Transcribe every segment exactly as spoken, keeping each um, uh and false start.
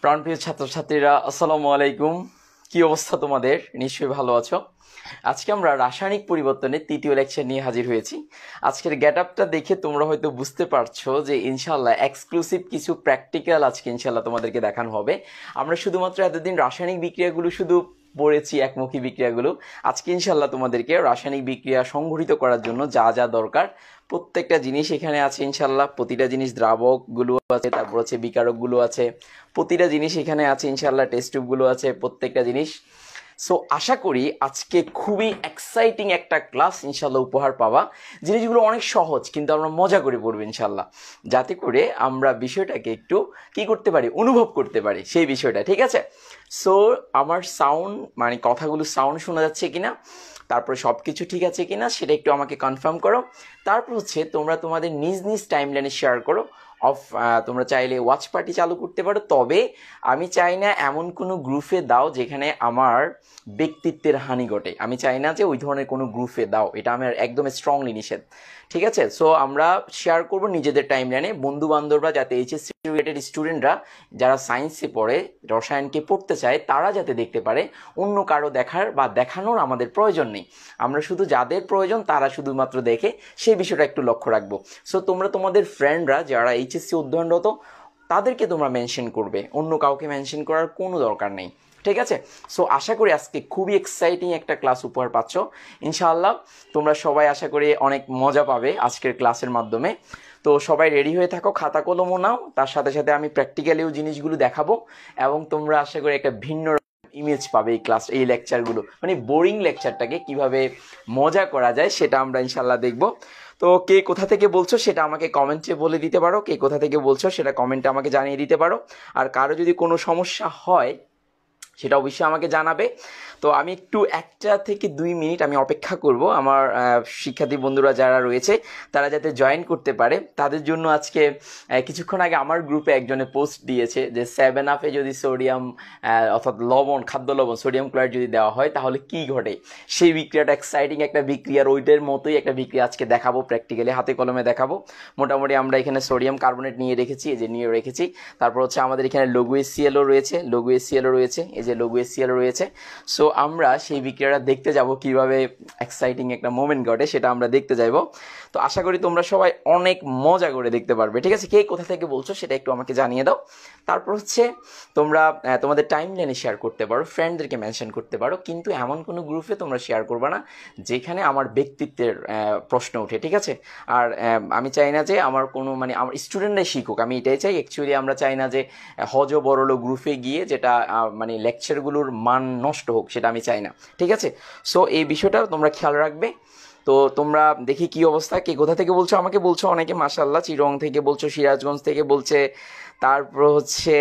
প্রাণপ্রিয় ছাত্রছাত্রীরা আসসালামু আলাইকুম। কি অবস্থা তোমাদের? নিশ্চয়ই ভালো আছো। আজকে আমরা রাসায়নিক পরিবর্তনের তৃতীয় লেকচার নিয়ে হাজির হয়েছি। আজকের গেট আপটা দেখে তোমরা হয়তো বুঝতে পারছো যে ইনশাল্লাহ এক্সক্লুসিভ কিছু প্র্যাকটিক্যাল আজকে ইনশাল্লাহ তোমাদেরকে দেখানো হবে। আমরা শুধুমাত্র এতদিন রাসায়নিক বিক্রিয়াগুলো শুধু পড়েছি, একমুখী বিক্রিয়াগুলো। আজকে ইনশাল্লাহ তোমাদেরকে রাসায়নিক বিক্রিয়া সংঘটিত করার জন্য যা যা দরকার প্রত্যেকটা জিনিস এখানে আছে ইনশাল্লাহ। প্রতিটা জিনিস দ্রাবকগুলো আছে, তারপর হচ্ছে বিকারকগুলো আছে, প্রতিটা জিনিস এখানে আছে ইনশাল্লাহ। টেস্ট টিউবগুলো আছে, প্রত্যেকটা জিনিস। সো আশা করি আজকে খুবই এক্সাইটিং একটা ক্লাস ইনশাল্লাহ উপহার পাওয়া। জিনিসগুলো অনেক সহজ, কিন্তু আমরা মজা করে পড়বো ইনশাল্লাহ, যাতে করে আমরা বিষয়টাকে একটু কি করতে পারি, অনুভব করতে পারি সেই বিষয়টা। ঠিক আছে? সো আমার সাউন্ড মানে কথাগুলো সাউন্ড শোনা যাচ্ছে কিনা, তারপরে সব কিছু ঠিক আছে কিনা সেটা একটু আমাকে কনফার্ম করো। তারপর হচ্ছে তোমরা তোমাদের নিজ নিজ টাইমলাইনে শেয়ার করো। অফ তোমরা চাইলে ওয়াচ পার্টি চালু করতে পারো, তবে আমি চাই না এমন কোনো গ্রুপে দাও যেখানে আমার ব্যক্তিত্বের হানি ঘটে। আমি চাই না যে ওই ধরনের কোনো গ্রুপে দাও, এটা আমার একদম স্ট্রংলি নিষেধ। ঠিক আছে? সো আমরা শেয়ার করব নিজেদের টাইমলাইনে। বন্ধু বান্ধবরা যাতে এইচএসসি রিলেটেড স্টুডেন্টরা যারা সায়েন্সে পড়ে, রসায়নকে পড়তে চায়, তারা যাতে দেখতে পারে। অন্য কারো দেখার বা দেখানোর আমাদের প্রয়োজন নেই। আমরা শুধু যাদের প্রয়োজন তারা শুধুমাত্র দেখে, সেই বিষয়টা একটু লক্ষ্য রাখবো। সো তোমরা তোমাদের ফ্রেন্ডরা যারা এইচএসসি অধ্যয়নরত তাদেরকে তোমরা মেনশন করবে, অন্য কাউকে মেনশন করার কোনো দরকার নেই। ঠিক আছে? সো আশা করি আজকে খুবই এক্সাইটিং একটা ক্লাস উপহার পাচ্ছ ইনশাআল্লাহ। তোমরা সবাই আশা করি অনেক মজা পাবে আজকের ক্লাসের মাধ্যমে। তো সবাই রেডি হয়ে থাকো, খাতা কলমও নাও। তার সাথে সাথে আমি প্র্যাকটিক্যালিও জিনিসগুলো দেখাবো, এবং তোমরা আশা করি একটা ভিন্ন ইমেজ পাবে এই ক্লাস, এই লেকচারগুলো। মানে বোরিং লেকচারটাকে কিভাবে মজা করা যায় সেটা আমরা ইনশাআল্লাহ দেখবো। তো কে কোথা থেকে বলছো সেটা আমাকে কমেন্টে বলে দিতে পারো। কে কোথা থেকে বলছো সেটা কমেন্টে আমাকে জানিয়ে দিতে পারো। আর কারো যদি কোনো সমস্যা হয় সেটা অবশ্যই আমাকে জানাবে। তো আমি একটু একটা থেকে দুই মিনিট আমি অপেক্ষা করব আমার শিক্ষার্থী বন্ধুরা যারা রয়েছে তারা যাতে জয়েন করতে পারে। তাদের জন্য আজকে কিছুক্ষণ আগে আমার গ্রুপে একজনে পোস্ট দিয়েছে যে সেভেন আপে যদি সোডিয়াম অর্থাৎ লবণ, খাদ্য লবণ, সোডিয়াম ক্লোরাইড যদি দেওয়া হয় তাহলে কি ঘটে। সেই বিক্রিয়াটা এক্সাইটিং একটা বিক্রিয়ার ওইটার মতোই একটা বিক্রিয়া আজকে দেখাবো, প্র্যাকটিক্যালি হাতে কলমে দেখাবো। মোটামুটি আমরা এখানে সোডিয়াম কার্বনেট নিয়ে রেখেছি, এই যে নিয়ে রেখেছি। তারপর হচ্ছে আমাদের এখানে লঘু এসসিএলও রয়েছে, লঘু এসসিএলও রয়েছে, এই যে লঘু এসসিএলও রয়েছে। সো আমরা সেই বিক্রিয়াটা দেখতে যাব, কিভাবে এক্সাইটিং একটা মোমেন্ট ঘটে সেটা আমরা দেখতে যাইব। তো আশা করি তোমরা সবাই অনেক মজা করে দেখতে পারবে। ঠিক আছে? কে কোথা থেকে বলছো সেটা একটু আমাকে জানিয়ে দাও। তারপর হচ্ছে তোমরা তোমাদের টাইম লাইনে শেয়ার করতে পারো, ফ্রেন্ডদেরকে মেনশন করতে পারো, কিন্তু এমন কোনো গ্রুপে তোমরা শেয়ার করবে না যেখানে আমার ব্যক্তিত্বের প্রশ্ন ওঠে। ঠিক আছে? আর আমি চাই না যে আমার কোনো মানে আমার স্টুডেন্টরাই শিখুক, আমি এটাই চাই। অ্যাকচুয়ালি আমরা চাই না যে হজ বড়লো গ্রুপে গিয়ে যেটা মানে লেকচারগুলোর মান নষ্ট হোক, সেটা আমি চাই না। ঠিক আছে? সো এই বিষয়টা তোমরা খেয়াল রাখবে। তো তোমরা দেখি কি অবস্থা, কে কোথা থেকে বলছো আমাকে বলছো অনেকে মাশাআল্লাহ। চিরং থেকে বলছো, সিরাজগঞ্জ থেকে বলছে, তারপর হচ্ছে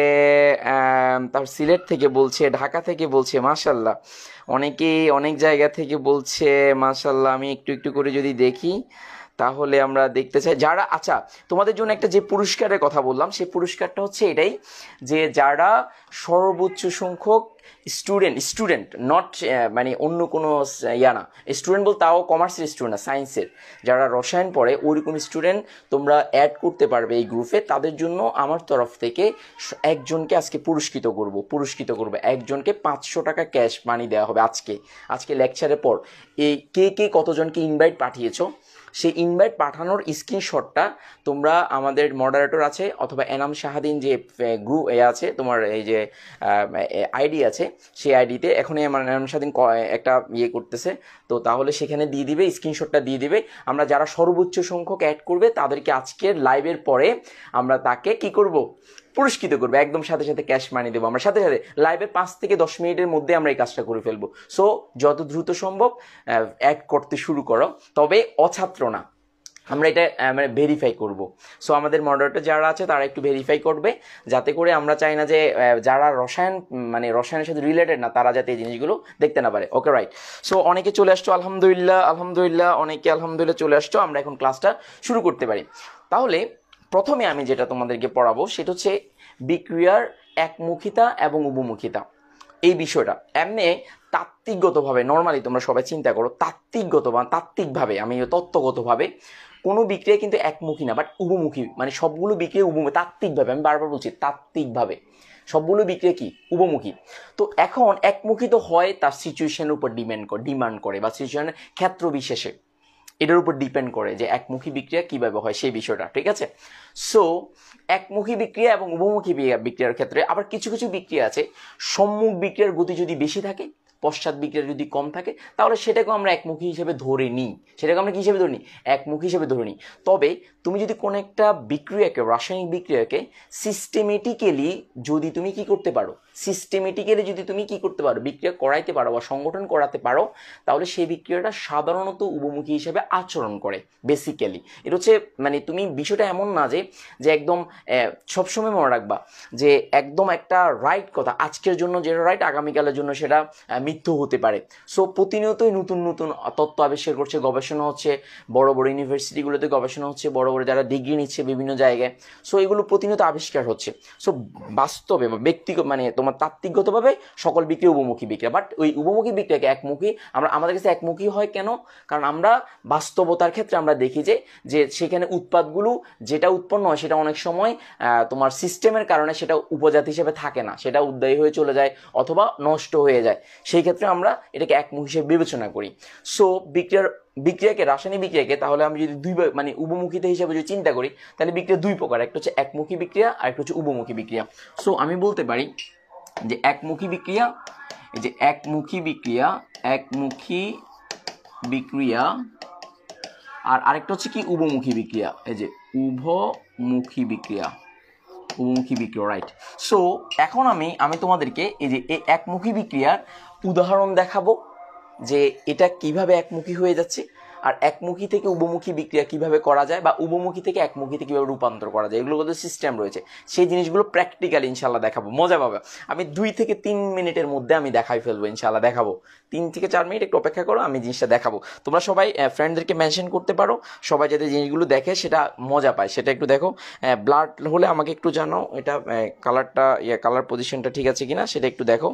তারপর সিলেট থেকে বলছে, ঢাকা থেকে বলছে মাশাআল্লাহ। অনেকেই অনেক জায়গা থেকে বলছে মাশাআল্লাহ। আমি একটু একটু করে যদি দেখি তাহলে আমরা দেখতে চাই যারা, আচ্ছা তোমাদের জন্য একটা যে পুরস্কারের কথা বললাম সেই পুরস্কারটা হচ্ছে এটাই যে যারা সর্বোচ্চ সংখ্যক স্টুডেন্ট স্টুডেন্ট নট মানে অন্য কোনো ইয়া না, স্টুডেন্ট বলতে তাও কমার্সের স্টুডেন্ট না, সায়েন্সের যারা রসায়ন পড়ে ওইরকম স্টুডেন্ট তোমরা অ্যাড করতে পারবে এই গ্রুপে। তাদের জন্য আমার তরফ থেকে একজনকে আজকে পুরস্কৃত করব পুরস্কৃত করবো একজনকে পাঁচশো টাকা ক্যাশ মানি দেওয়া হবে আজকে আজকে লেকচারের পর। এই কে কে কতজনকে ইনভাইট পাঠিয়েছো সেই ইনভাইট পাঠানোর স্ক্রিনশটটা তোমরা আমাদের মডারেটর আছে অথবা এনাম শাহাদিন যে গ্রুপ এ আছে তোমার এই যে আইডি আছে সেই আইডিতে এখনই আমার এনাম শাহাদিন একটা ইয়ে করতেছে, তো তাহলে সেখানে দিয়ে দিবে, স্ক্রিনশটটা দিয়ে দিবে। আমরা যারা সর্বোচ্চ সংখ্যক অ্যাড করবে তাদেরকে আজকের লাইভের পরে আমরা তাকে কি করব, পুরস্কৃত করবো। একদম সাথে সাথে ক্যাশ মানি দেবো আমরা, সাথে সাথে লাইভের পাঁচ থেকে দশ মিনিটের মধ্যে আমরা এই কাজটা করে ফেলবো। সো যত দ্রুত সম্ভব অ্যাড করতে শুরু করো, তবে অছাত্র না, আমরা এটা মানে ভেরিফাই করব। সো আমাদের মডারেটর যারা আছে তারা একটু ভেরিফাই করবে, যাতে করে আমরা চাই না যে যারা রসায়ন মানে রসায়নের সাথে রিলেটেড না তারা যাতে এই জিনিসগুলো দেখতে না পারে। ওকে রাইট? সো অনেকে চলে আসছো আলহামদুলিল্লাহ, আলহামদুলিল্লাহ অনেকে আলহামদুলিল্লাহ চলে আসছো। আমরা এখন ক্লাসটা শুরু করতে পারি। তাহলে প্রথমে আমি যেটা তোমাদেরকে পড়াবো সেটা হচ্ছে বিক্রিয়ার একমুখিতা এবং উভমুখিতা। এই বিষয়টা এমনি তাত্ত্বিকগতভাবে নর্মালি তোমরা সবাই চিন্তা করো, তাত্ত্বিকগত বা তাত্ত্বিকভাবে আমি তত্ত্বগতভাবে কোনো বিক্রিয়া কিন্তু একমুখী না, বাট উভমুখী, মানে সবগুলো বিক্রিয়া উভমুখী তাত্ত্বিকভাবে, আমি বারবার বলছি তাত্ত্বিকভাবে সবগুলো বিক্রিয়া কি উভমুখী। তো এখন একমুখী তো হয় তার সিচুয়েশনের উপর ডিপেন্ড করে ডিমান্ড করে বা সিচুয়েশনের ক্ষেত্র বিশেষে এটার উপর ডিপেন্ড করে যে একমুখী বিক্রিয়া কিভাবে হয় সেই বিষয়টা, ঠিক আছে। সো একমুখী বিক্রিয়া এবং উভমুখী বিক্রিয়ার ক্ষেত্রে আবার কিছু কিছু বিক্রিয়া আছে সম্মুখ বিক্রিয়ার গতি যদি বেশি থাকে, পশ্চাৎ বিক্রিয়া যদি কম থাকে, তাহলে সেটাকে আমরা একমুখী হিসেবে ধরে নিই, সেটাকে আমরা কি হিসেবে ধরে নিই, একমুখী হিসেবে ধরে নিই। তবে তুমি যদি কোনো একটা বিক্রিয়াকে, রাসায়নিক বিক্রিয়াকে সিস্টেমেটিক্যালি যদি তুমি কি করতে পারো, সিস্টেমেটিক্যালি যদি তুমি কি করতে পারো, বিক্রিয়া করাইতে পারো বা সংগঠন করাতে পারো, তাহলে সেই বিক্রিয়াটা সাধারণত উভমুখী হিসেবে আচরণ করে বেসিক্যালি। এটা হচ্ছে মানে তুমি বিষয়টা এমন না যে যে একদম সবসময় মনে রাখবা যে একদম একটা রাইট কথা, আজকের জন্য যেটা রাইট আগামীকালের জন্য সেটা মিথ্যু হতে পারে। সো প্রতিনিয়তই নতুন নতুন তত্ত্ব আবিষ্কার করছে, গবেষণা হচ্ছে, বড় বড় ইউনিভার্সিটিগুলোতে গবেষণা হচ্ছে, বড় বড় যারা ডিগ্রি নিচ্ছে বিভিন্ন জায়গায়, সো এগুলো প্রতিনিয়ত আবিষ্কার হচ্ছে। সো বাস্তবে বা ব্যক্তিগত মানে তোমার তাত্ত্বিকগতভাবে সকল বিক্রিয়া উভমুখী বিক্রিয়া, বাট ওই উভমুখী বিক্রিয়াকে একমুখী আমরা আমাদের কাছে একমুখী হয় কেন, কারণ আমরা বাস্তবতার ক্ষেত্রে আমরা দেখি যে যে সেখানে উৎপাদগুলো যেটা উৎপন্ন হয় সেটা অনেক সময় তোমার সিস্টেমের কারণে সেটা উপজাতি হিসেবে থাকে না, সেটা উদ্দায়ী হয়ে চলে যায় অথবা নষ্ট হয়ে যায়, সেই ক্ষেত্রে আমরা এটাকে একমুখী হিসেবে বিবেচনা করি। সো বিক্রিয়ার বিক্রিয়াকে রাসায়নিক বিক্রিয়াকে তাহলে আমি যদি দুই মানে উভমুখিতা হিসেবে যদি চিন্তা করি, তাহলে বিক্রিয়া দুই প্রকার, একটা হচ্ছে একমুখী বিক্রিয়া আর একটা হচ্ছে উভমুখী বিক্রিয়া। সো আমি বলতে পারি যে একমুখী বিক্রিয়া, এই যে একমুখী বিক্রিয়া, একমুখী বিক্রিয়া, আর আরেকটা হচ্ছে কি উভমুখী বিক্রিয়া, এই যে উভমুখী বিক্রিয়া, উভমুখী বিক্রিয়া, রাইট। সো এখন আমি আমি তোমাদেরকে এই যে এই একমুখী বিক্রিয়ার উদাহরণ দেখাবো যে এটা কিভাবে একমুখী হয়ে যাচ্ছে, আর একমুখী থেকে উভমুখী বিক্রিয়া কিভাবে করা যায় বা উভমুখী থেকে একমুখীতে কিভাবে রূপান্তর করা যায়, এগুলো কিন্তু সিস্টেম রয়েছে, সেই জিনিসগুলো প্র্যাকটিক্যালি ইনশাল্লাহ দেখাবো, মজা পাবে। আমি দুই থেকে তিন মিনিটের মধ্যে আমি দেখাই ফেলবো ইনশাল্লাহ, দেখাবো তিন থেকে চার মিনিট, একটু অপেক্ষা করো, আমি জিনিসটা দেখাবো। তোমরা সবাই ফ্রেন্ডদেরকে মেনশন করতে পারো, সবাই যাতে জিনিসগুলো দেখে সেটা মজা পায় সেটা একটু দেখো। ব্লাড হলে আমাকে একটু জানাও, এটা কালারটা ইয়ে কালার পজিশনটা ঠিক আছে কিনা সেটা একটু দেখো,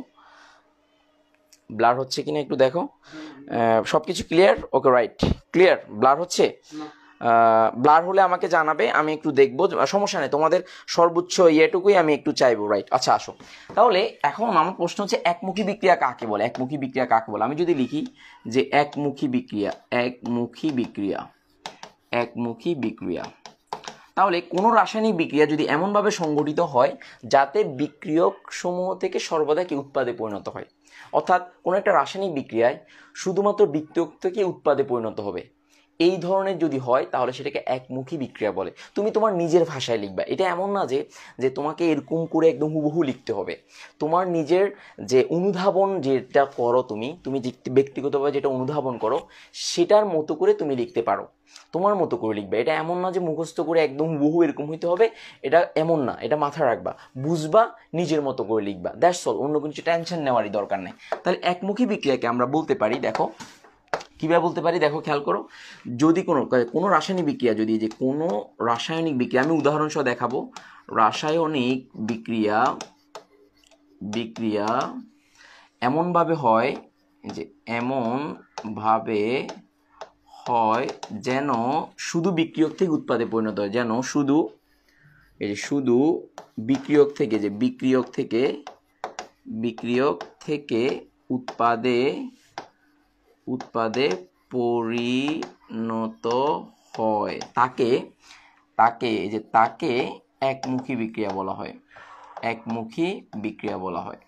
ব্লার হচ্ছে কিনা একটু দেখো, সব কিছু clear, okay right, clear, blur হচ্ছে, ব্লার হলে আমাকে জানাবে, আমি একটু দেখবো, সমস্যা নেই, তোমাদের সর্বোচ্চ ইয়েটুকুই আমি একটু চাইবো, রাইট। আচ্ছা আসো তাহলে এখন আমার প্রশ্ন হচ্ছে একমুখী বিক্রিয়া কাকে বলে, একমুখী বিক্রিয়া কাকে বলে। আমি যদি লিখি যে একমুখী বিক্রিয়া, একমুখী বিক্রিয়া, একমুখী বিক্রিয়া, তাহলে কোনো রাসায়নিক বিক্রিয়া যদি এমনভাবে সংগঠিত হয় যাতে বিক্রিয়ক সমূহ থেকে সর্বদা কি উৎপাদে পরিণত হয়, অর্থাৎ কোনো একটা রাসায়নিক বিক্রিয়ায় শুধুমাত্র বিক্রিয়ক থেকে উৎপাদে পরিণত হবে, এই ধরনের যদি হয় তাহলে সেটাকে একমুখী বিক্রিয়া বলে। তুমি তোমার নিজের ভাষায় লিখবা, এটা এমন না যে যে তোমাকে এরকম করে একদম হুবহু লিখতে হবে, তোমার নিজের যে অনুধাবন যেটা করো তুমি তুমি ব্যক্তিগতভাবে যেটা অনুধাবন করো সেটার মতো করে তুমি লিখতে পারো, তোমার মতো করে লিখবে। এটা এমন না যে মুখস্থ করে একদম হুবহু এরকম হইতে হবে, এটা এমন না, এটা মাথায় রাখবা, বুঝবা, নিজের মতো করে লিখবা, দ্যাটস অল, অন্য কিছু টেনশন নেওয়ারই দরকার নেই। তাহলে একমুখী বিক্রিয়াকে আমরা বলতে পারি, দেখো কিভাবে বলতে পারি, দেখো খেয়াল করো, যদি কোনো কোনো রাসায়নিক বিক্রিয়া, যদি যে কোনো রাসায়নিক বিক্রিয়া, আমি উদাহরণ সহ দেখাবো, রাসায়নিক বিক্রিয়া বিক্রিয়া এমনভাবে হয় যে এমনভাবে হয় যেন শুধু বিক্রিয়ক থেকে উৎপাদে পরিণত হয়, যেন শুধু এই যে শুধু বিক্রিয়ক থেকে যে বিক্রিয়ক থেকে বিক্রিয়ক থেকে উৎপাদে উৎপাদে পরিণত হয়, তাকে তাকে এই যে তাকে একমুখী বিক্রিয়া বলা হয়, একমুখী বিক্রিয়া বলা হয়,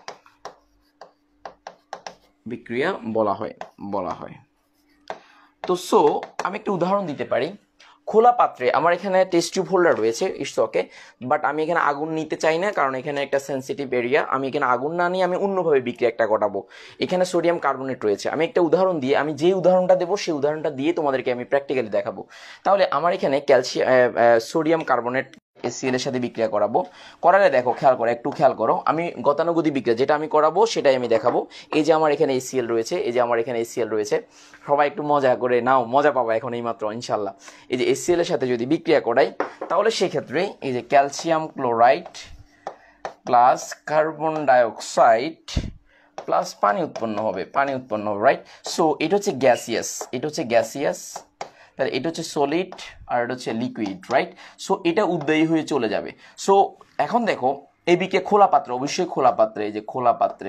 বিক্রিয়া বলা হয় বলা হয় তো সো আমি একটা উদাহরণ দিতে পারি, খোলা পাত্রে আমার এখানে টেস্ট টিউব হোল্ডার রয়েছে, ইটস ওকে, বাট আমি এখানে আগুন নিতে চাই না কারণ এখানে একটা সেন্সিটিভ এরিয়া, আমি এখানে আগুন না নিয়ে আমি অন্যভাবে বিক্রিয়া একটা ঘটাবো। এখানে সোডিয়াম কার্বনেট রয়েছে, আমি একটা উদাহরণ দিয়ে, আমি যে উদাহরণটা দেবো সেই উদাহরণটা দিয়ে তোমাদেরকে আমি প্র্যাকটিক্যালি দেখাবো। তাহলে আমার এখানে ক্যালসিয়াম সোডিয়াম কার্বনেট এসিএল এর সাথে বিক্রিয়া করাবো, করালে দেখো খেয়াল করো, একটু খেয়াল করো, আমি গতানুগতিক বিক্রিয়া যেটা আমি করাবো সেটাই আমি দেখাবো। এই যে আমার এখানে এসিএল রয়েছে, এই যে আমার এখানে এসিএল রয়েছে, সবাই একটু মজা করে নাও, মজা পাবো এখন এই মাত্র ইনশাল্লাহ। এই যে এসিএল এর সাথে যদি বিক্রিয়া করাই তাহলে সেক্ষেত্রে এই যে calcium chloride plus carbon dioxide plus পানি উৎপন্ন হবে, পানি উৎপন্ন হবে, রাইট। সো এটা হচ্ছে গ্যাসিয়াস, এটা হচ্ছে গ্যাসিয়াস তাহলে এটা হচ্ছে সলিড আর এটা হচ্ছে লিকুইড, রাইট? সো এটা উদ্বায়ী হয়ে চলে যাবে। সো এখন দেখো এই বিক্রিয়া খোলা পাত্র, অবশ্যই খোলা পাত্রে, এই যে খোলা পাত্রে,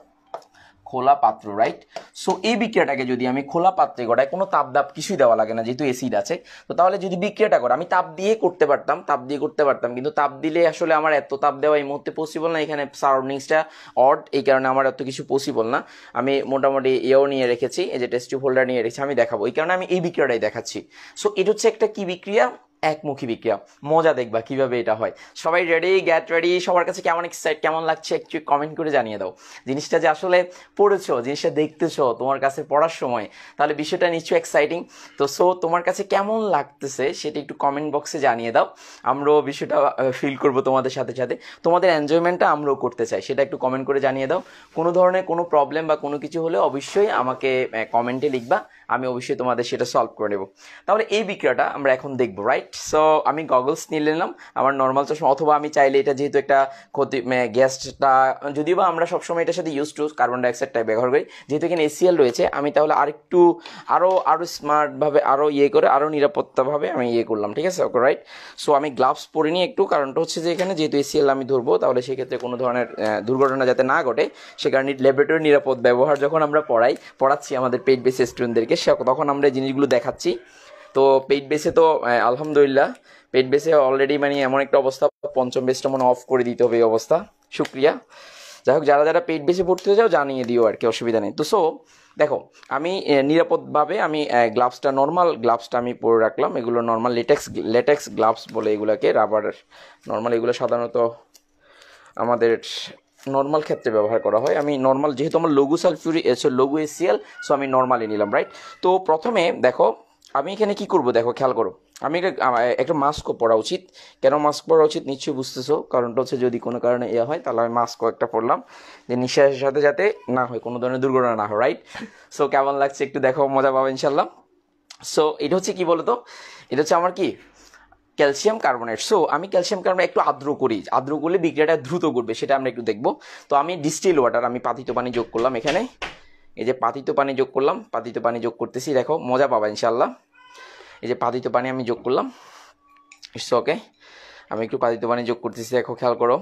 খোলা পাত্র, রাইট? সো এই বিক্রিয়াটাকে যদি আমি খোলা পাত্রে গড়াই, কোনো তাপ দাপ কিছুই দেওয়া লাগে না যেহেতু অ্যাসিড আছে, তো তাহলে যদি বিক্রিয়াটা করে আমি তাপ দিয়ে করতে পারতাম, তাপ দিয়ে করতে পারতাম, কিন্তু তাপ দিলে আসলে আমার এত তাপ দেওয়া এই মুহূর্তে পসিবল না, এখানে সারাউন্ডিংসটা অড, এই কারণে আমার এত কিছু পসিবল না। আমি মোটামুটি এও নিয়ে রেখেছি, এই যে টেস্ট টিউব হোল্ডার নিয়ে রেখেছি, আমি দেখাবো, এই কারণে আমি এই বিক্রিয়াটাই দেখাচ্ছি। সো এটা হচ্ছে একটা কি বিক্রিয়া? একমুখী বিক্রিয়া। মজা দেখবা কিভাবে এটা হয়। সবাই রেডি? গ্যাট রেডি? সবার কাছে কেমন এক্সাইট, কেমন লাগছে একটু কমেন্ট করে জানিয়ে দাও। জিনিসটা যে আসলে পড়েছো, জিনিসটা দেখতেছো তোমার কাছে পড়ার সময়, তাহলে বিষয়টা নিশ্চয়ই এক্সাইটিং। তো সো তোমার কাছে কেমন লাগতেছে সেটা একটু কমেন্ট বক্সে জানিয়ে দাও, আমরাও বিষয়টা ফিল করব তোমাদের সাথে সাথে, তোমাদের এনজয়মেন্টটা আমরাও করতে চাই, সেটা একটু কমেন্ট করে জানিয়ে দাও। কোনো ধরনের কোনো প্রবলেম বা কোনো কিছু হলে অবশ্যই আমাকে কমেন্টে লিখবা, আমি অবশ্যই তোমাদের সেটা সলভ করে নেব। তাহলে এই বিক্রিয়াটা আমরা এখন দেখবো, রাইট? সো আমি গগলস নিয়ে নিলাম, আমার নর্মাল চশমা, অথবা আমি চাইলে এটা যেহেতু একটা ক্ষতি গ্যাসটা, যদিও বা আমরা সবসময় এটার সাথে use two carbon dioxide type ব্যবহার করি, যেহেতু এখানে এসিএল রয়েছে, আমি তাহলে আরেকটু আরও আরও স্মার্টভাবে, আরও ইয়ে করে, আরও নিরাপত্তাভাবে আমি ইয়ে করলাম, ঠিক আছে? Okay, right? সো আমি গ্লাভস পরে নিই একটু, কারণটা হচ্ছে যে এখানে যেহেতু এসিএল আমি ধরবো, তাহলে সেক্ষেত্রে কোনো ধরনের দুর্ঘটনা যাতে না ঘটে, সে কারণে ল্যাবরেটরি নিরাপদ ব্যবহার যখন আমরা পড়াই পড়াচ্ছি আমাদের পেইড বেসে স্টুডেন্টদেরকে, তখন আমরা এই জিনিসগুলো দেখাচ্ছি। তো পেইড বেসে তো আলহামদুলিল্লাহ, পেইড বেসে অলরেডি মানে এমন একটা অবস্থা, পঞ্চম বেসটা মনে অফ করে দিতে হবে এই অবস্থা, শুক্রিয়া। যাই হোক, যারা যারা পেইড বেসে পড়তে যাও জানিয়ে দিও আর কি, অসুবিধা নেই। তো সো দেখো আমি নিরাপদভাবে আমি গ্লাভসটা, নর্মাল গ্লাভসটা আমি পরে রাখলাম, এগুলো নর্মাল লেটেক্স লেটেক্স গ্লাভস বলে এগুলাকে, রাবার নর্মাল, এগুলো সাধারণত আমাদের নর্মাল ক্ষেত্রে ব্যবহার করা হয়। আমি নর্মাল, যেহেতু আমার লঘু সালফিউরিক লঘু এসিএল, সো আমি নর্মালি নিলাম, রাইট? তো প্রথমে দেখো আমি এখানে কি করব, দেখো খেয়াল করো, আমি একটা মাস্কও পরা উচিত। কেন মাস্ক পরা উচিত নিশ্চয়ই বুঝতেছো, কারণটা হচ্ছে যদি কোনো কারণে ইয়ে হয় তাহলে আমি মাস্কও একটা পরলাম, যে নিঃশ্বাসের সাথে যাতে না হয়, কোনো ধরনের দুর্ঘটনা না হয়, রাইট? সো কেমন লাগছে একটু দেখো, মজা পাবো ইনশাল্লাহ। সো এটা হচ্ছে কি বলতো, এটা হচ্ছে আমার কি ক্যালসিয়াম কার্বনেট। সো আমি ক্যালসিয়াম কার্বনেট একটু আর্দ্র করি, আর্দ্র করলে বিক্রিয়াটা দ্রুত করবে, সেটা আমরা একটু দেখবো। তো আমি ডিস্টিল ওয়াটার, আমি পাতিত পানি যোগ করলাম এখানে, এই যে পাতিত পানি যোগ করলাম, পাতিত পানি যোগ করতেছি, দেখো মজা পাবা ইনশাল্লাহ। এই যে পাতিত পানি আমি যোগ করলাম, ইটস ওকে, আমি একটু পাতিত পানি যোগ করতেছি, দেখো খেয়াল করো,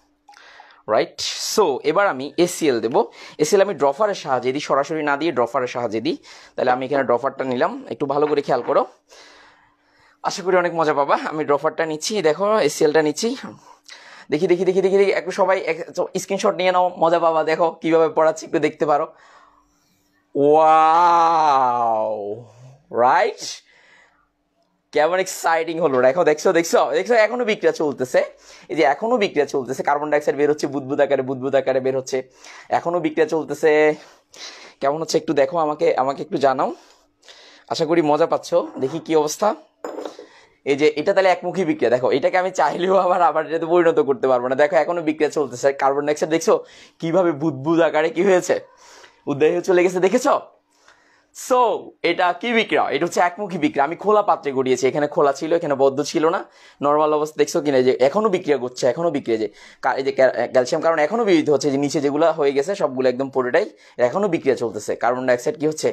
রাইট? সো এবার আমি এসিএল দেবো। এসিএল আমি ড্রফারের সাহায্যে দিই, সরাসরি না দিয়ে ড্রফারের সাহায্যে দিই। তাহলে আমি এখানে ড্রফারটা নিলাম, একটু ভালো করে খেয়াল করো, আশা করি অনেক মজা পাবা। আমি ড্রফারটা নিচ্ছি, দেখো এসিএলটা নিচ্ছি, দেখি দেখি দেখি দেখি দেখি একটু সবাই স্ক্রিনশট নিয়ে নাও, মজা পাবা, দেখো কিভাবে পড়াচ্ছি একটু দেখতে পারো। Wow, right? কেমন এক্সাইটিং হলো, দেখো, দেখছো দেখছো দেখছো এখনো বিক্রিয়া চলতেছে, এই যে এখনো বিক্রিয়া চলতেছে, কার্বন ডাইঅক্সাইড বের হচ্ছে, বুদবুদ আকারে বুদবুদ আকারে বের হচ্ছে, এখনো বিক্রিয়া চলতেছে। কেমন হচ্ছে একটু দেখো, আমাকে আমাকে একটু জানাও, আশা করি মজা পাচ্ছ। দেখি কি অবস্থা, এই যে এটা তাহলে একমুখী বিক্রিয়া, দেখো এটাকে আমি চাইলেও আবার আবার এটাতে পরিণত করতে পারবো না, দেখো এখনো বিক্রিয়া চলতেছে, কার্বন ডাইঅক্সাইড দেখছো কিভাবে বুদবুদ আকারে কি হয়েছে, উদ্বায়ী হয়ে চলে গেছে, দেখেছো? সো এটা কি বিক্রিয়া? এটা হচ্ছে একমুখী বিক্রিয়া, আমি খোলা পাত্রে গড়িয়েছি, এখানে খোলা ছিল, এখানে বদ্ধ ছিল না, নর্মাল অবস্থা, দেখছো কিনা যে এখনো বিক্রিয়া করছে, এখনো বিক্রিয়া, যে এই যে ক্যালসিয়াম কারণ এখনো বিক্রিয়া হচ্ছে, যে নিচে যেগুলো হয়ে গেছে সবগুলো একদম পুরোটাই এখনো বিক্রিয়া চলতেছে, কার্বন ডাইঅক্সাইড কি হচ্ছে,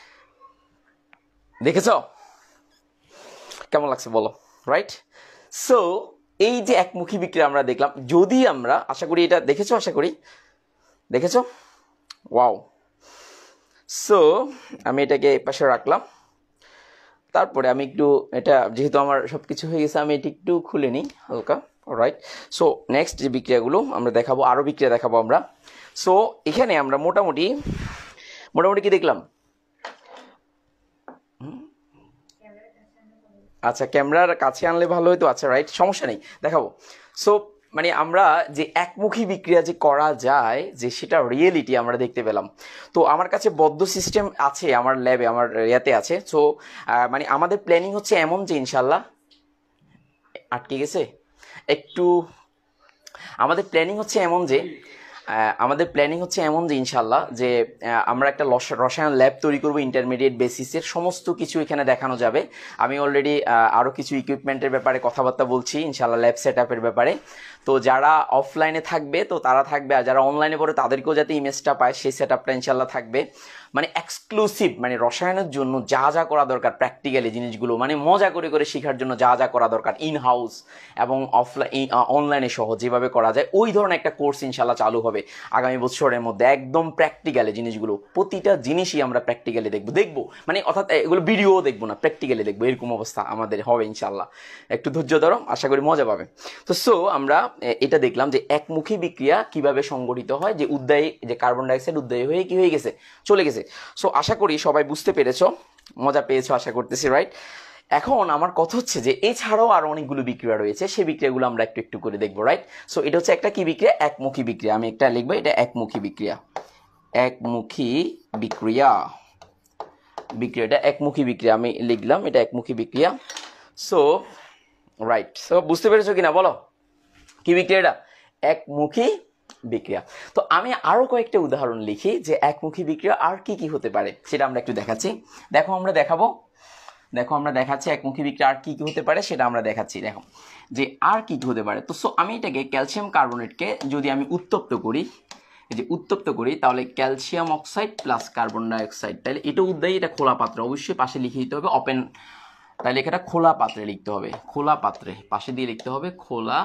দেখেছো? কেমন লাগছে বলো, রাইট? সো এই যে একমুখী বিক্রিয়া আমরা দেখলাম, যদি আমরা, আশা করি এটা দেখেছো, আশা করি দেখেছো, ওয়াও। সো আমি এটাকে পাশে রাখলাম, তারপরে আমি একটু এটা, যেহেতু আমার সব কিছু হয়ে গেছে, আমি এটি একটু খুলে নিই হালকা, রাইট? সো নেক্সট যে বিক্রিয়াগুলো আমরা দেখাবো, আরও বিক্রিয়া দেখাবো আমরা। সো এখানে আমরা মোটামুটি মোটামুটি কি দেখলাম, আচ্ছা ক্যামেরার কাছে আনলে ভালো হতো, আচ্ছা রাইট, সমস্যা নেই, দেখাবো। সো মানে আমরা যে একমুখী বিক্রিয়া যে করা যায়, যে সেটা রিয়েলিটি আমরা দেখতে পেলাম। তো আমার কাছে বদ্ধ সিস্টেম আছে, আমার ল্যাবে, আমার ইয়াতে আছে। সো মানে আমাদের প্ল্যানিং হচ্ছে এমন যে ইনশাল্লাহ, আটকে গেছে একটু, আমাদের প্ল্যানিং হচ্ছে এমন যে আমাদের প্ল্যানিং হচ্ছে এমন যে ইনশাল্লাহ যে আমরা একটা রসায়ন ল্যাব তৈরি করবো ইন্টারমিডিয়েট বেসিসের, সমস্ত কিছু এখানে দেখানো যাবে। আমি অলরেডি আরও কিছু ইকুইপমেন্টের ব্যাপারে কথাবার্তা বলছি ইনশাল্লাহ, ল্যাব সেট আপের ব্যাপারে। তো যারা অফলাইনে থাকবে তো তারা থাকবে, আর যারা অনলাইনে পড়ে তাদেরকেও যাতে ইমেজটা পায় সেই সেট আপটা ইনশাল্লাহ থাকবে। মানে এক্সক্লুসিভ, মানে রসায়নের জন্য যা যা করা দরকার প্র্যাকটিক্যালি জিনিসগুলো, মানে মজা করে করে শেখার জন্য যা যা করা দরকার ইন হাউস এবং অফলাইন অনলাইনে সহ যেভাবে করা যায় ওই ধরনের একটা কোর্স ইনশাল্লাহ চালু হবে আগামী বছরের মধ্যে। একদম প্র্যাকটিক্যালি জিনিসগুলো, প্রতিটা জিনিসই আমরা প্র্যাকটিক্যালি দেখবো দেখবো মানে অর্থাৎ এগুলো ভিডিও দেখবো না, প্র্যাকটিক্যালি দেখবো, এরকম অবস্থা আমাদের হবে ইনশাল্লাহ। একটু ধৈর্য ধরো, আশা করি মজা পাবে। তো সো আমরা এটা দেখলাম যে একমুখী বিক্রিয়া কিভাবে সংগঠিত হয়, যে উদ্দায়ী যে কার্বন ডাইঅক্সাইড উদ্দায়ী হয়ে কি হয়ে গেছে, চলে গেছে। সো আশা করি সবাই বুঝতে পেরেছো, মজা পেয়েছো আশা করতেছি, রাইট? এখন আমার কথা হচ্ছে যে এছাড়াও আরো অনেকগুলো বিক্রিয়া রয়েছে, সেই বিক্রিয়াগুলো আমরা একটু একটু করে দেখবো, রাইট? সো এটা হচ্ছে একটা কি বিক্রিয়া, একমুখী বিক্রিয়া। আমি একটা লিখবো, এটা একমুখী বিক্রিয়া, একমুখী বিক্রিয়া বিক্রিয়া এটা একমুখী বিক্রিয়া আমি লিখলাম, এটা একমুখী বিক্রিয়া। সো রাইট, সো বুঝতে পেরেছো কিনা বলো, কি বিক্রিয়া এটা? একমুখী বিক্রিয়া। তো আমি আরো কয়েকটা উদাহরণ লিখি যে একমুখী বিক্রিয়া আর কি কি হতে পারে সেটা আমরা একটু দেখাচ্ছি। দেখো আমরা দেখাবো, দেখো আমরা দেখাচ্ছি একমুখী বিক্রিয়া আর কি কি হতে পারে সেটা আমরা দেখাচ্ছি। দেখো যে আর কি কি হতে পারে। তো সো আমি এটাকে ক্যালসিয়াম কার্বনেটকে যদি আমি উত্তপ্ত করি, এই যে উত্তপ্ত করি, তাহলে calcium oxide plus carbon dioxide, তাহলে এটা উদ্দায়ী, এটা খোলা পাত্র, অবশ্যই পাশে লিখে দিতে হবে ওপেন, তাহলে এটা খোলা পাত্রে লিখতে হবে, খোলা পাত্রে পাশে দিয়ে লিখতে হবে খোলা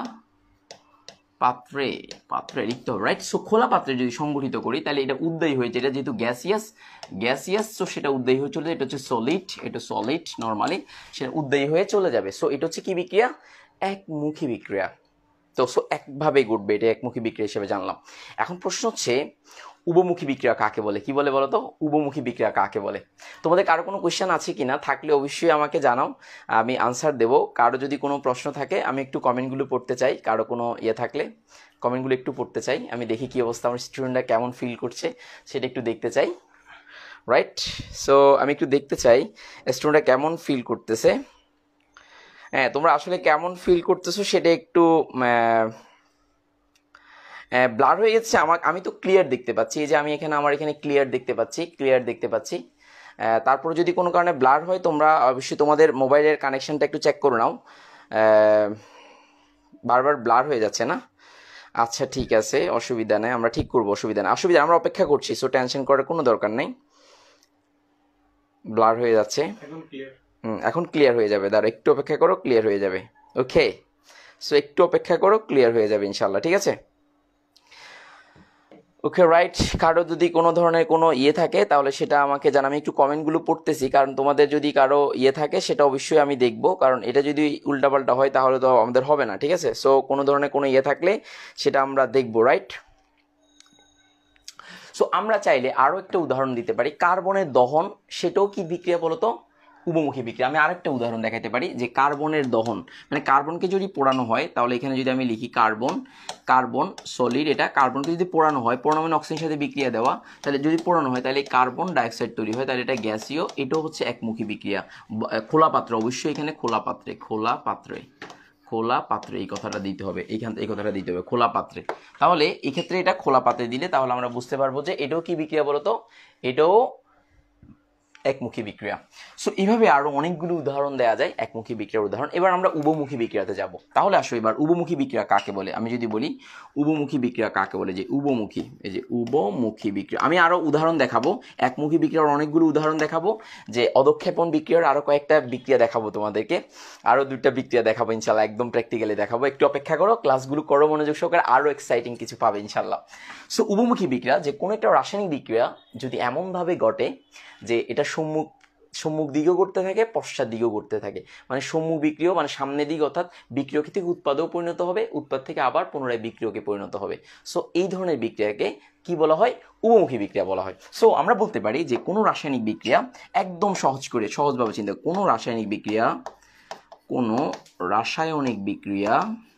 পাত্রে, পাত্রে লিখতে হবে, রাইট? সো খোলা পাত্রে যদি সংগঠিত করি তাহলে এটা উদ্দায়ী হয়েছে, এটা যেহেতু গ্যাসিয়াস গ্যাসিয়াস সো সেটা উদ্দায়ী হয়ে চলে যায়, এটা হচ্ছে সলিড, এটা সলিড নর্মালি, সেটা উদ্দায়ী হয়ে চলে যাবে। সো এটা হচ্ছে কি বিক্রিয়া? একমুখী বিক্রিয়া। তো সো একভাবেই ঘটবে, এটা একমুখী বিক্রিয়া হিসেবে জানলাম। এখন প্রশ্ন হচ্ছে উভমুখী বিক্রিয়া কাকে বলে? কি বলে বলো তো, উভমুখী বিক্রিয়া কাকে বলে? তোমাদের কারো কোনো কোয়েশ্চেন আছে কিনা? থাকলে অবশ্যই আমাকে জানাও, আমি আনসার দেবো। কারো যদি কোনো প্রশ্ন থাকে আমি একটু কমেন্টগুলো পড়তে চাই, কারো কোনো ইয়ে থাকলে কমেন্টগুলো একটু পড়তে চাই, আমি দেখি কি অবস্থা, আমার স্টুডেন্টরা কেমন ফিল করছে সেটা একটু দেখতে চাই, রাইট? সো আমি একটু দেখতে চাই স্টুডেন্টরা কেমন ফিল করতেছে। হ্যাঁ, তোমরা আসলে কেমন ফিল করতেছো সেটা একটু ব্লার হয়ে যাচ্ছে আমার, আমি তো ক্লিয়ার দেখতে পাচ্ছি, এই যে আমি এখানে আমার এখানে ক্লিয়ার দেখতে পাচ্ছি, ক্লিয়ার দেখতে পাচ্ছি। তারপর যদি কোনো কারণে ব্লার হয় তোমরা অবশ্যই তোমাদের মোবাইলের কানেকশনটা একটু চেক করে নাও, বারবার ব্লার হয়ে যাচ্ছে না। আচ্ছা ঠিক আছে, অসুবিধা নেই, আমরা ঠিক করবো, অসুবিধা নেই, অসুবিধা আমরা অপেক্ষা করছি, সো টেনশন করার কোনো দরকার নেই। ব্লার হয়ে যাচ্ছে, হুম এখন ক্লিয়ার হয়ে যাবে, দাঁড়াও একটু অপেক্ষা করো, ক্লিয়ার হয়ে যাবে। ওকে, সো একটু অপেক্ষা করো, ক্লিয়ার হয়ে যাবে ইনশাল্লাহ, ঠিক আছে? ওকে রাইট, কারো যদি কোনো ধরনের কোনো ইয়ে থাকে তাহলে সেটা আমাকে জানা, আমি একটু কমেন্টগুলো পড়তেছি, কারণ তোমাদের যদি কারো ইয়ে থাকে সেটা অবশ্যই আমি দেখবো, কারণ এটা যদি উল্টাপাল্টা হয় তাহলে তো আমাদের হবে না, ঠিক আছে? সো কোনো ধরনের কোনো ইয়ে থাকলে সেটা আমরা দেখবো, রাইট? সো আমরা চাইলে আরও একটা উদাহরণ দিতে পারি, কার্বনের দহন, সেটাও কি বিক্রিয়া বলো তো? উভমুখী বিক্রিয়া। আমি আরেকটা উদাহরণ দেখাতে পারি যে কার্বনের দহন, মানে কার্বনকে যদি পোড়ানো হয় তাহলে এখানে যদি আমি লিখি কার্বন, কার্বন সলিড, এটা কার্বনকে যদি পোড়ানো হয়, পোড়ানো মানে অক্সিজেনের সাথে বিক্রিয়া দেওয়া, তাহলে যদি পোড়ানো হয় তাহলে কার্বন ডাইঅক্সাইড তৈরি হয়, তাহলে এটা গ্যাসীয়, এটাও হচ্ছে একমুখী বিক্রিয়া। খোলা পাত্র, অবশ্যই এখানে খোলা পাত্রে, খোলা পাত্রে, খোলা পাত্রে এই কথাটা দিতে হবে, এইখান এই কথাটা দিতে হবে খোলা পাত্রে। তাহলে এই ক্ষেত্রে এটা খোলা পাত্রে দিলে তাহলে আমরা বুঝতে পারবো যে এটাও কি বিক্রিয়া বলতো, এটাও একমুখী বিক্রিয়া। সো এইভাবে আরো অনেকগুলো উদাহরণ দেওয়া যায় একমুখী বিক্রিয়ার উদাহরণ। এবার আমরা উভমুখী বিক্রিয়াতে যাব। তাহলে আসো এবার উভমুখী বিক্রিয়া কাকে বলে, আমি যদি বলি উভমুখী বিক্রিয়া কাকে বলে, যে উভমুখী, এই যে উভমুখী বিক্রিয়া, আমি আরো উদাহরণ দেখাবো, একমুখী বিক্রিয়ার অনেকগুলো উদাহরণ দেখাবো, যে অদক্ষেপণ বিক্রিয়ার আরো কয়েকটা বিক্রিয়া দেখাবো তোমাদেরকে, আরো দুইটা বিক্রিয়া দেখাবো ইনশাল্লাহ, একদম প্র্যাকটিক্যালি দেখাবো, একটু অপেক্ষা করো, ক্লাসগুলো করো মনোযোগ সহকারে, আরো এক্সাইটিং কিছু পাবে ইনশাল্লাহ। সো উভমুখী বিক্রিয়া, যে কোনো একটা রাসায়নিক বিক্রিয়া যদি এমনভাবে ঘটে যে এটা সম্মুখ সম্মুখ দিকেও করতে থাকে, পশ্চাৎ দিকেও করতে থাকে, মানে সম্মুখ বিক্রিয় মানে সামনের দিকে, অর্থাৎ বিক্রিয়ক থেকে উৎপাদেও পরিণত হবে, উৎপাদ থেকে আবার পুনরায় বিক্রিয়কে পরিণত হবে। সো এই ধরনের বিক্রিয়াকে কি বলা হয়? উভমুখী বিক্রিয়া বলা হয়। সো আমরা বলতে পারি যে কোনো রাসায়নিক বিক্রিয়া, একদম সহজ করে সহজভাবে চিন্তা, কোনো রাসায়নিক বিক্রিয়া কোনো রাসায়নিক বিক্রিয়া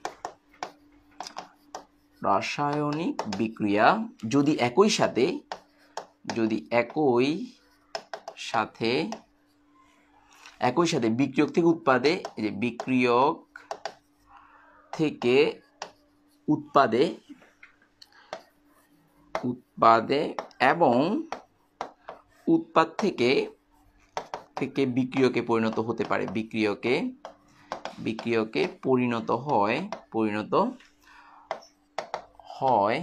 রাসায়নিক বিক্রিয়া যদি একই সাথে যদি একই সাথে একই সাথে বিক্রিয়ক থেকে উৎপাদে, এই যে বিক্রিয়ক থেকে উৎপাদে উৎপাদে এবং উৎপাদ থেকে থেকে বিক্রিয়কে পরিণত হতে পারে, বিক্রিয়কে বিক্রিয়কে পরিণত হয় পরিণত হয়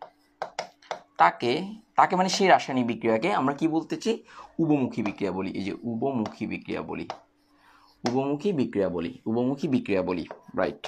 তাকে তাকে মানে সেই রাসায়নিক বিক্রিয়াকে আমরা কি বলতেছি, উভমুখী বিক্রিয়া বলি। এই যে উভমুখী বিক্রিয়া বলি, উভমুখী বিক্রিয়া বলি উভমুখী বিক্রিয়া বলি রাইট।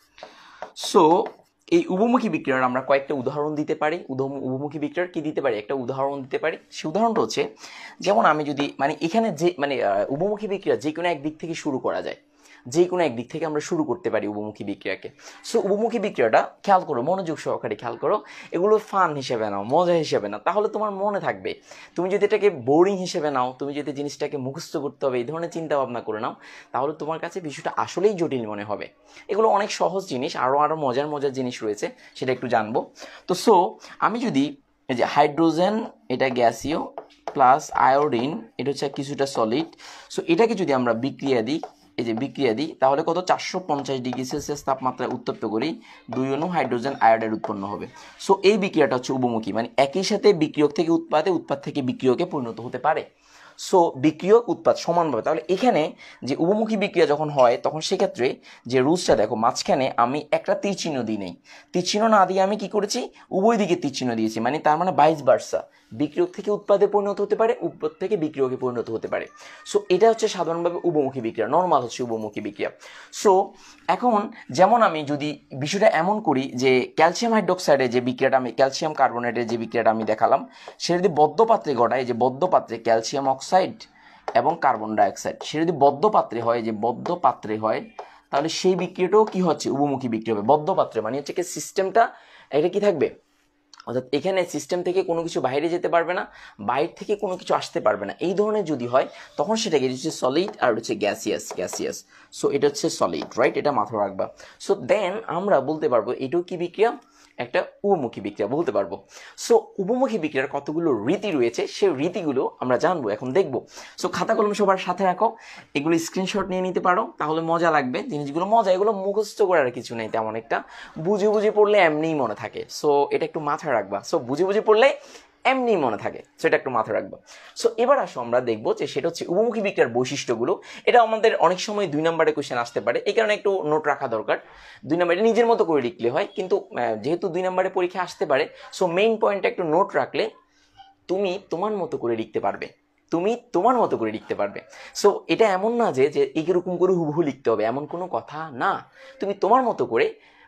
সো এই উভমুখী বিক্রিয়ার আমরা কয়েকটা উদাহরণ দিতে পারি, উভমুখী বিক্রিয়ার কি দিতে পারি, একটা উদাহরণ দিতে পারি। সেই উদাহরণটা হচ্ছে, যেমন আমি যদি মানে এখানে যে মানে উভমুখী বিক্রিয়া যে কোনো একদিক থেকে শুরু করা যায়, যে কোনো একদিক থেকে আমরা শুরু করতে পারি উভমুখী বিক্রিয়াকে। সো উভমুখী বিক্রিয়াটা খেয়াল করো, মনোযোগ সহকারে খেয়াল করো, এগুলো ফান হিসেবে নাও, মজা হিসেবে নাও, তাহলে তোমার মনে থাকবে। তুমি যদি এটাকে বোরিং হিসেবে নাও, তুমি যদি জিনিসটাকে মুখস্থ করতে হবে এই ধরনের চিন্তা ভাবনা করে নাও, তাহলে তোমার কাছে বিষয়টা আসলেই জটিল মনে হবে। এগুলো অনেক সহজ জিনিস, আরও আরও মজার মজার জিনিস রয়েছে, সেটা একটু জানবো। তো সো আমি যদি এই যে হাইড্রোজেন এটা গ্যাসীয় প্লাস আয়োডিন এটা হচ্ছে কিছুটা সলিড, সো এটাকে যদি আমরা বিক্রিয়া দিই, এই যে বিক্রিয়া দিই, তাহলে কত চারশো পঞ্চাশ ডিগ্রি সেলসিয়াস তাপমাত্রায় উত্তপ্ত করি, দুই অণু হাইড্রোজেন আয়োডাইড উৎপন্ন হবে। সো এই বিক্রিয়াটা হচ্ছে উভমুখী, মানে একই সাথে বিক্রিয়ক থেকে উৎপাদে, উৎপাদ থেকে বিক্রিয়কে পরিণত হতে পারে। সো বিক্রিয়ক উৎপাদ সমানভাবে, তাহলে এখানে যে উভমুখী বিক্রিয়া যখন হয় তখন সেক্ষেত্রে যে রুলসটা দেখো, মাঝখানে আমি একটা তীর চিহ্ন দিই নাই, তীর চিহ্ন না দিয়ে আমি কি করেছি, উভয় দিকে তীর চিহ্ন দিয়েছি, মানে তার মানে বাইশ বার্সা, বিক্রিয়ক থেকে উৎপাদে পরিণত হতে পারে, উৎপাদ থেকে বিক্রিয়কে পরিণত হতে পারে। সো এটা হচ্ছে সাধারণভাবে উভমুখী বিক্রিয়া, নর্মাল হচ্ছে উভমুখী বিক্রিয়া। সো এখন যেমন আমি যদি বিষয়টা এমন করি যে ক্যালসিয়াম হাইড্রোক্সাইডের যে বিক্রিয়াটা আমি, ক্যালসিয়াম কার্বনেটের যে বিক্রিয়াটা আমি দেখালাম, সেটা যদি বদ্ধ পাত্রে ঘটায়, যে বদ্ধ পাত্রে ক্যালসিয়াম অক্সাইড এবং কার্বন ডাইঅক্সাইড, সেটা যদি বদ্ধ পাত্রে হয়, যে বদ্ধ পাত্রে হয়, তাহলে সেই বিক্রিয়াটাও কি হচ্ছে, উভমুখী বিক্রিয়া হবে। বদ্ধ পাত্রে মানে হচ্ছে কি সিস্টেমটা এটা কি থাকবে, অর্থাৎ এখানে সিস্টেম থেকে কোনো কিছু বাইরে যেতে পারবে না, বাইরে থেকে কোনো কিছু আসতে পারবে না, এই ধরনের যদি হয় তখন সেটাকে হচ্ছে সলিড আর হচ্ছে গ্যাসিয়াস গ্যাসিয়াস সো এটা হচ্ছে সলিড রাইট, এটা মাথায় রাখবা। সো দেন আমরা বলতে পারবো এটাও কি বিক্রিয়া, একটা উভমুখী বিক্রিয়া বলতে পারবো। সো উভমুখী বিক্রিয়ার কতগুলো রীতি রয়েছে, সেই রীতিগুলো আমরা জানবো, এখন দেখবো। সো খাতা কলম সবার সাথে রাখো, এগুলো স্ক্রিনশট নিয়ে নিতে পারো, তাহলে মজা লাগবে জিনিসগুলো, মজা, এগুলো মুখস্থ করার কিছু নেই তেমন একটা, বুঝে বুঝে পড়লে এমনিই মনে থাকে। সো এটা একটু মাথায় রাখবা, সো বুঝে বুঝে পড়লে এমনি মনে থাকে, সেটা একটু মাথায় রাখবো। সো এবার আসো আমরা দেখবো যে সেটা হচ্ছে উভমুখী বিক্রিয়ার বৈশিষ্ট্যগুলো। এটা আমাদের অনেক সময় দুই নম্বরে কোয়েশ্চেন আসতে পারে, এই কারণে একটু নোট রাখা দরকার। দুই নম্বরে নিজের মতো করে লিখলে হয়, কিন্তু যেহেতু দুই নম্বরে পরীক্ষা আসতে পারে, সো মেইন পয়েন্টটা একটু নোট রাখলে তুমি তোমার মতো করে লিখতে পারবে, তুমি তোমার মতো করে লিখতে পারবে। সো এটা এমন না যে যে এইরকম করে হুবহু লিখতে হবে, এমন কোনো কথা না। তুমি তোমার মতো করে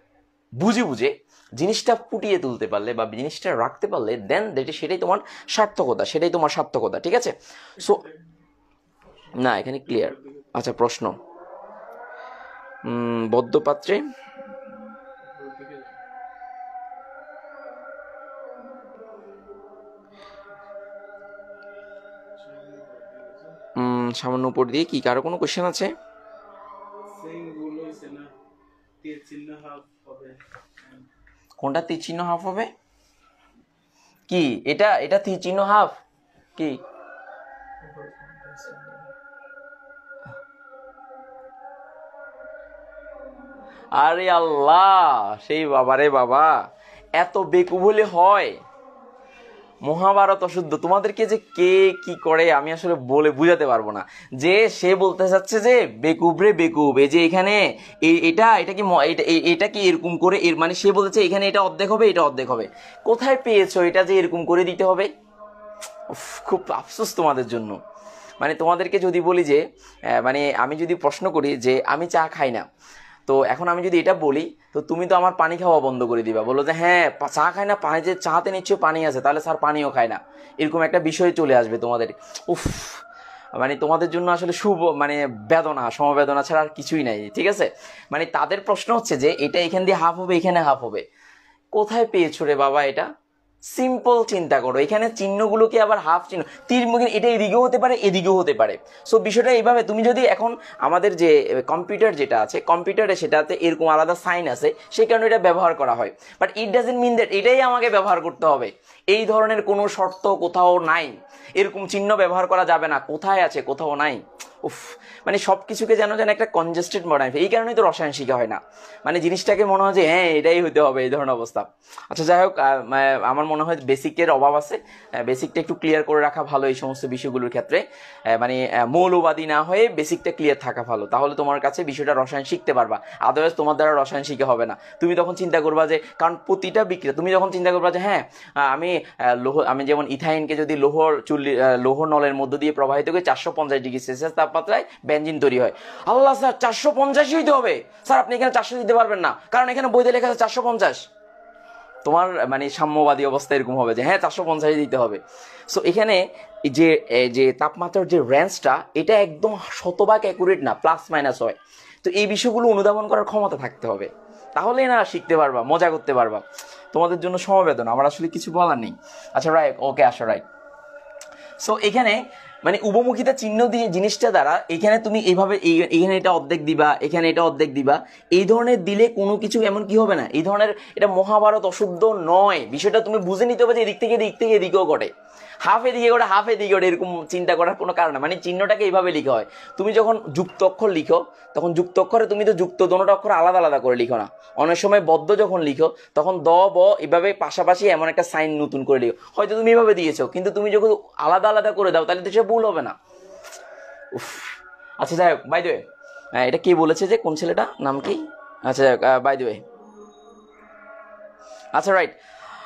বুঝে বুঝে জিনিসটা ফুটিয়ে তুলতে পারলে বা জিনিসটা রাখতে পারলে, দেন সেটাই তোমার সার্থকতা, সেটাই তোমার সার্থকতা, ঠিক আছে? সো না এখানে ক্লিয়ার। আচ্ছা প্রশ্ন, বদ্ধ পাত্রে সামান্য উপর দিয়ে কি, কারো কোনো কোশ্চেন আছে? কোনটা তীর চিহ্ন হাফ হবে, কি এটা, এটা তীর চিহ্ন হাফ কি? আরে আল্লাহ, সেই বাবা রে বাবা, এত বেকুব হলে হয়? মহাভারত অশুদ্ধ, তোমাদেরকে যে কে কি করে আমি আসলে বলে বুঝাতে পারবো না। যে সে বলতে চাচ্ছে যে বেকুব রে বেকুব, এই যে এখানে এটা এটা কি এটা কি এরকম করে, এর মানে সে বলতেছে এখানে এটা অর্ধেক হবে, এটা অর্ধেক হবে, কোথায় পেয়েছো এটা যে এরকম করে দিতে হবে? খুব আফসোস তোমাদের জন্য। মানে তোমাদেরকে যদি বলি যে মানে আমি যদি প্রশ্ন করি যে আমি চা খাই না, তো এখন আমি যদি এটা বলি, তো তুমি তো আমার পানি খাওয়া বন্ধ করে দিবা, বলো যে হ্যাঁ চা খায় না, পানি যে চাতে নিশ্চয় পানি আছে, তাহলে স্যার পানিও খায় না, এরকম একটা বিষয় চলে আসবে তোমাদের। উফ, মানে তোমাদের জন্য আসলে শুভ মানে বেদনা, সমবেদনা ছাড়া আর কিছুই নাই, ঠিক আছে? মানে তাদের প্রশ্ন হচ্ছে যে এটা এখান দিয়ে হাফ হবে, এখানে হাফ হবে, কোথায় পেয়েছো রে বাবা এটা? সিম্পল চিন্তা করো, এখানে চিহ্নগুলোকে আবার হাফ চিহ্ন, তীর মুখে এটা এদিকেও হতে পারে এদিকেও হতে পারে। সো বিষয়টা এইভাবে, তুমি যদি এখন আমাদের যে কম্পিউটার যেটা আছে, কম্পিউটারে সেটাতে এরকম আলাদা সাইন আছে, সেই কারণে এটা ব্যবহার করা হয়, but it doesn't mean that এটাই আমাকে ব্যবহার করতে হবে, এই ধরনের কোনো শর্ত কোথাও নাই, এরকম চিহ্ন ব্যবহার করা যাবে না, কোথায় আছে, কোথাও নাই। উফ, মানে সব কিছুকে যেন যেন একটা কনজেস্টেড মনে হয়। এই কারণেই তো রসায়ন শিখা হয় না, মানে জিনিসটাকে মনে হয় যে হ্যাঁ এটাই হইতে হবে, এই ধরনের অবস্থা। আচ্ছা যাই হোক, আমার মনে হয় বেসিকের অভাব আছে, বেসিকটা একটু ক্লিয়ার করে রাখা ভালো এই সমস্ত বিষয়গুলোর ক্ষেত্রে। মানে মৌলবাদী না হয়ে বেসিকটা ক্লিয়ার থাকা ভালো, তাহলে তোমার কাছে বিষয়টা রসায়ন শিখতে পারবা। আদারওয়াইজ তোমার দ্বারা রসায়ন শিখা হবে না। তুমি তখন চিন্তা করবা যে, কারণ প্রতিটা বিক্রিয়া তুমি যখন চিন্তা করবা যে হ্যাঁ আমি লোহ আমি যেমন ইথাইনকে যদি লোহর চুল্লি লোহ নলের মধ্য দিয়ে প্রবাহিত করে চারশো পঞ্চাশ ডিগ্রি সেলসিয়াস তাপমাত্রায় বেনজিন তৈরি হয়। আল্লাহ স্যার চারশো পঞ্চাশই হইতে হবে স্যার, আপনি এখানে চারশো দিতে পারবেন না, কারণ এখানে বইতে লেখা আছে চারশো পঞ্চাশ। তোমার মানে সাম্যবাদী অবস্থা এরকম হবে যে হ্যাঁ চারশো পঞ্চাশই দিতে হবে। সো এখানে যে যে তাপমাত্রার যে রেঞ্জটা এটা একদম শতভাগ অ্যাকুরেট না, প্লাস মাইনাস হয়। তো এই বিষয়গুলো অনুধাবন করার ক্ষমতা থাকতে হবে, তাহলেই না শিখতে পারবা, মজা করতে পারবা। তোমাদের জন্য সমবেদনা, আমার আসলে কিছু বলার নেই। আচ্ছা রাইট, ওকে আসো রাইট। সো এখানে মানে উপমুখিতা চিহ্ন দিয়ে জিনিসটা দ্বারা এখানে তুমি এইভাবে এখানে এটা অর্ধেক দিবা, এখানে এটা অর্ধেক দিবা, এই ধরনের দিলে কোনো কিছু এমন কি হবে না, এই ধরনের এটা মহাভারত অশুদ্ধ নয়। বিষয়টা তুমি বুঝে নিতে হবে যে এদিক থেকে এদিক থেকে এদিকেও ঘটে, হাফ এদিকে ঘটে হাফ এদিকে ঘটে, এরকম চিন্তা করার কোনো কারণ না। মানে চিহ্নটাকে এইভাবে লিখা হয়, তুমি যখন যুক্ত অক্ষর লিখো তখন যুক্ত অক্ষরে তুমি তো যুক্ত দোনোটা অক্ষর আলাদা আলাদা করে লিখো না, অনেক সময় বদ্ধ যখন লিখো তখন দ ব এভাবে পাশাপাশি এমন একটা সাইন নতুন করে লিখো, হয়তো তুমি এভাবে দিয়েছো কিন্তু তুমি যখন আলাদা আলাদা করে দাও তাহলে তো সে ভুল হবে না। উফ, আচ্ছা যাই হোক, বাই দ্য ওয়ে এটা কে বলেছে যে কোন ছেলেটা নাম কি? আচ্ছা যাই হোক, বাই দ্য ওয়ে আচ্ছা রাইট,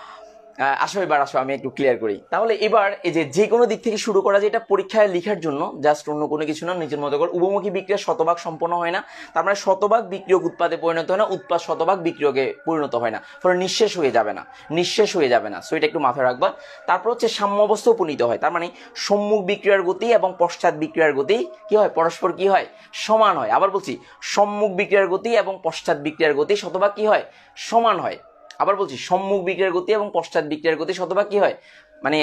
আসো এবার আসো আমি একটু ক্লিয়ার করি। তাহলে এবার এই যে যে কোনো দিক থেকে শুরু করা, যে এটা পরীক্ষায় লেখার জন্য জাস্ট, অন্য কোনো কিছু না, নিজের মতো করে। উপমুখী বিক্রিয়া শতভাগ সম্পন্ন হয় না, তার মানে শতভাগ বিক্রিয়ক উৎপাদে পরিণত হয় না, উৎপাদ শতভাগ বিক্রিয়কে পরিণত হয় না, ফলে নিঃশেষ হয়ে যাবে না, নিঃশেষ হয়ে যাবে না। সো এটা একটু মাথায় রাখবা। তারপর হচ্ছে সাম্য অবস্থা উপনীত হয়, তার মানে সম্মুখ বিক্রিয়ার গতি এবং পশ্চাৎ বিক্রিয়ার গতি কি হয়, পরস্পর কি হয়, সমান হয়। আবার বলছি, সম্মুখ বিক্রিয়ার গতি এবং পশ্চাৎ বিক্রিয়ার গতি শতভাগ কি হয়, সমান হয়। আবার বলছি, সম্মুখ বিক্রিয়ার গতি এবং পশ্চাৎ বিক্রিয়ার গতি শতভাগ কি হয়, মানে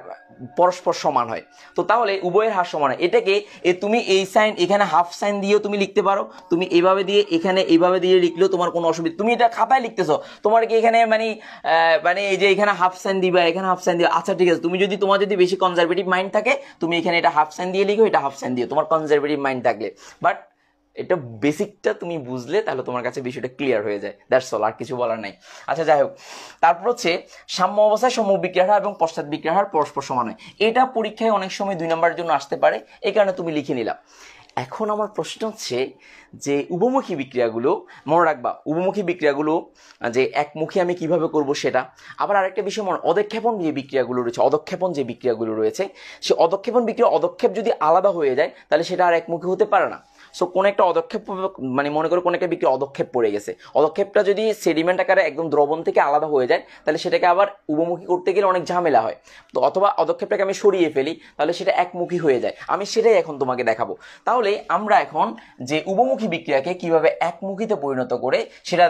পরস্পর সমান হয়। তো তাহলে উভয়ের হার সমান হয়। এটাকে তুমি এই সাইন এখানে হাফ সাইন দিয়েও তুমি লিখতে পারো, তুমি এইভাবে দিয়ে এখানে এইভাবে দিয়ে লিখলেও তোমার কোনো অসুবিধা, তুমি এটা খাতায় লিখতেছো, তোমার কি এখানে মানে মানে এই যে এখানে হাফ সাইন দিবা, এখানে হাফ সাইন দিবা, আচ্ছা ঠিক আছে, তুমি যদি তোমার যদি বেশি কনজারভেটিভ মাইন্ড থাকে তুমি এখানে এটা হাফ সাইন দিয়ে লিখো, এটা হাফ সাইন দিও, তোমার কনজারভেটিভ মাইন্ড থাকলে। বাট এটা বেসিকটা তুমি বুঝলে তাহলে তোমার কাছে বিষয়টা ক্লিয়ার হয়ে যায়, দ্যাটস অল, আর কিছু বলার নাই। আচ্ছা যাই হোক, তারপর হচ্ছে সাম্য অবস্থায় সম্মুখ বিক্রিয়ার হার এবং পশ্চাৎ বিক্রিয়ার হার পরস্পর সমান হয়। এটা পরীক্ষায় অনেক সময় দুই নম্বরের জন্য আসতে পারে, এই কারণে তুমি লিখে নিলাম। এখন আমার প্রশ্ন হচ্ছে যে উভমুখী বিক্রিয়াগুলো মনে রাখবা, উভমুখী বিক্রিয়াগুলো যে একমুখী আমি কিভাবে করব সেটা। আবার আরেকটা বিষয় মনে, অদক্ষেপণ যে বিক্রিয়াগুলো রয়েছে, অদক্ষেপণ যে বিক্রিয়াগুলো রয়েছে, সে অদক্ষেপণ বিক্রিয়া অদক্ষেপ যদি আলাদা হয়ে যায় তাহলে সেটা আর একমুখী হতে পারে না। সো কোন একটা অদক্ষেপ, মানে মনে করো কোন একটা বিক্রিয়া অদক্ষেপ পড়ে গেছে, অদক্ষেপটা যদি সেডিমেন্ট আকারে একদম দ্রবণ থেকে আলাদা হয়ে যায় তাহলে সেটাকে আবার উভমুখী করতে গেলে অনেক ঝামেলা হয়। তো অথবা অদক্ষেপটাকে আমি সরিয়ে ফেলি তাহলে সেটা একমুখী হয়ে যায়, আমি সেটাই এখন তোমাকে দেখাবো। তাহলে আমরা এখন যে উভমুখী বিক্রিয়াকে কিভাবে একমুখীতে পরিণত করে সেটা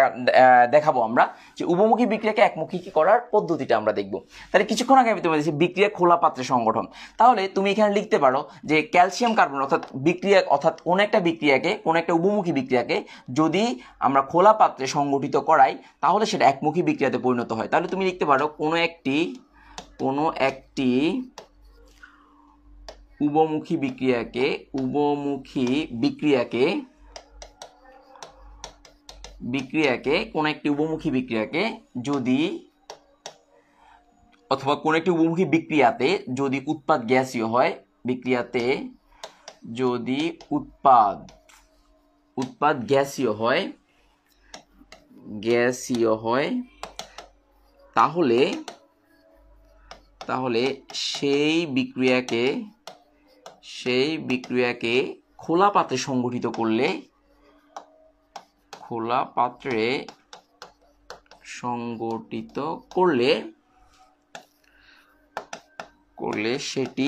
দেখাবো আমরা, যে উভমুখী বিক্রিয়াকে একমুখী করার পদ্ধতিটা আমরা দেখবো। তাহলে কিছুক্ষণ আগে আমি তোমাদের দিয়েছি বিক্রিয়া খোলা পাত্রে সংগঠন। তাহলে তুমি এখানে লিখতে পারো যে ক্যালসিয়াম কার্বন অর্থাৎ বিক্রিয়া অর্থাৎ কোন একটা বিক্রিয়াকে, কোন একটা উভমুখী বিক্রিয়াকে যদি আমরা খোলা পাত্রে সংগঠিত করাই তাহলে সেটা একমুখী বিক্রিয়াতে পরিণত হয়। তাহলে তুমি লিখতে পারো কোনো একটি কোনো একটি উভমুখী বিক্রিয়াকে উভমুখী বিক্রিয়াকে বিক্রিয়াকে কোন একটি উভমুখী বিক্রিয়াকে যদি অথবা কোন একটি উভমুখী বিক্রিয়াতে যদি উৎপাদ গ্যাসীয় হয়, বিক্রিয়াতে যদি উৎপাদ উৎপাদ গ্যাসীয় হয় গ্যাসীয় হয় তাহলে তাহলে সেই বিক্রিয়াকে সেই বিক্রিয়াকে খোলা পাত্রে সংগঠিত করলে খোলা পাত্রে সংগঠিত করলে করলে সেটি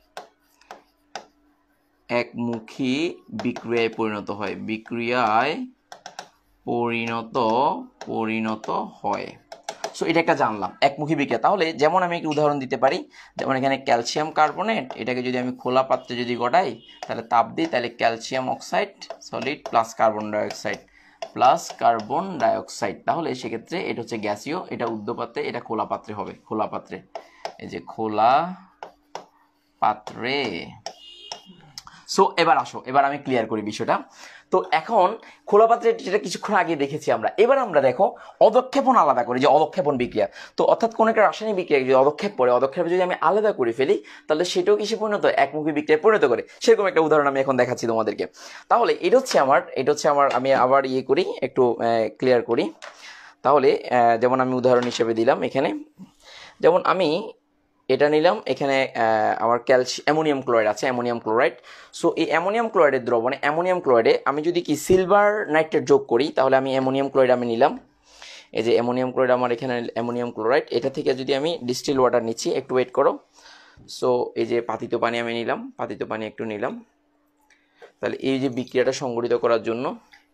একমুখী বিক্রিয়ায় পরিণত হয় বিক্রিয়ায় পরিণত পরিণত হয়। সো এটা একটা জানলাম একমুখী বিক্রিয়া। তাহলে যেমন আমি একটি উদাহরণ দিতে পারি, যেমন এখানে ক্যালসিয়াম কার্বনেট, এটাকে যদি আমি খোলা পাত্রে যদি গড়াই তাহলে তাপ দিই, তাহলে calcium oxide solid plus carbon dioxide plus carbon dioxide, তাহলে সেক্ষেত্রে এটা হচ্ছে গ্যাসীয়, এটা ঊর্ধ্বপাত্রে, এটা খোলা পাত্রে হবে, খোলা পাত্রে, এই যে খোলা পাত্রে। সো এবার আসো, এবার আমি ক্লিয়ার করি বিষয়টা। তো এখন খোলা পাত্রে যেটা কিছুক্ষণ আগে দেখেছি আমরা, এবার আমরা দেখো অদক্ষেপণ আলাদা করি, যে অদক্ষেপণ বিক্রিয়া। তো অর্থাৎ কোন একটা রাসায়নিক বিক্রিয়া যদি অদক্ষেপ পড়ে, অদক্ষেপ যদি আমি আলাদা করে ফেলি, তাহলে সেটাও কিসে পরিণত হয়? একমুখী বিক্রিয়ায় পরিণত করে। সেরকম একটা উদাহরণ আমি এখন দেখাচ্ছি তোমাদেরকে। তাহলে এটা হচ্ছে আমার এটা হচ্ছে আমার আমি আবার ইয়ে করি, একটু ক্লিয়ার করি। তাহলে যেমন আমি উদাহরণ হিসেবে দিলাম এখানে, যেমন আমি এটা নিলাম, এখানে আমার ক্যালসিয়াম অ্যামোনিয়াম ক্লোরাইড আছে, অ্যামোনিয়াম ক্লোরাইড। সো এই অ্যামোনিয়াম ক্লোরাইডের দ্রবণে অ্যামোনিয়াম ক্লোরাইডে আমি যদি কি সিলভার নাইট্রেট যোগ করি, তাহলে আমি অ্যামোনিয়াম ক্লোরাইড আমি নিলাম, এই যে অ্যামোনিয়াম ক্লোরাইড আমার এখানে অ্যামোনিয়াম ক্লোরাইড, এটা থেকে যদি আমি ডিস্টিল ওয়াটার নিচ্ছি, একটু ওয়েট করো। সো এই যে পাতিত পানি আমি নিলাম, পাতিত পানি একটু নিলাম। তাহলে এই যে বিক্রিয়াটা সংগঠিত করার জন্য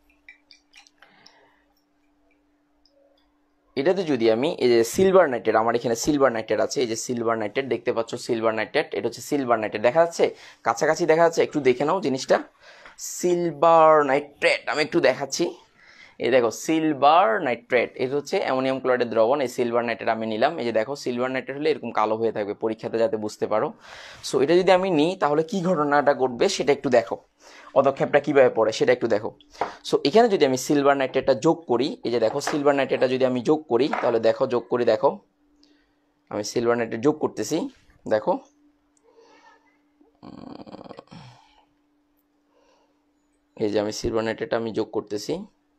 এটাতে যদি আমি এই যে সিলভার নাইট্রেট, আমার এখানে সিলভার নাইট্রেট আছে, এই যে সিলভার নাইট্রেট দেখতে পাচ্ছ, সিলভার নাইট্রেট, এটা হচ্ছে সিলভার নাইট্রেট, দেখা যাচ্ছে কাছাকাছি দেখা যাচ্ছে, একটু দেখে নাও জিনিসটা। সিলভার নাইট্রেট আমি একটু দেখাচ্ছি, এই দেখো সিলভার নাইট্রেট, এটা হচ্ছে অ্যামোনিয়াম ক্লোরাইডের দ্রবণ। এই সিলভার নাইট্রেট আমি নিলাম, এই যে দেখো সিলভার নাইট্রেট হলে এরকম কালো হয়ে থাকবে, পরীক্ষাতে যাতে বুঝতে পারো। সো এটা যদি আমি নিই, তাহলে কি ঘটনাটা ঘটবে সেটা একটু দেখো, পদক্ষেপটা কিভাবে পড়ে সেটা একটু দেখো। সো এখানে যদি আমি সিলভার নাইট্রেটটা যোগ করি, এই যে দেখো সিলভার নাইট্রেটটা যদি আমি যোগ করি, তাহলে দেখো যোগ করি, দেখো আমি সিলভার নাইট্রেট যোগ করতেছি, দেখো এই যে আমি সিলভার নাইট্রেটটা আমি যোগ করতেছি,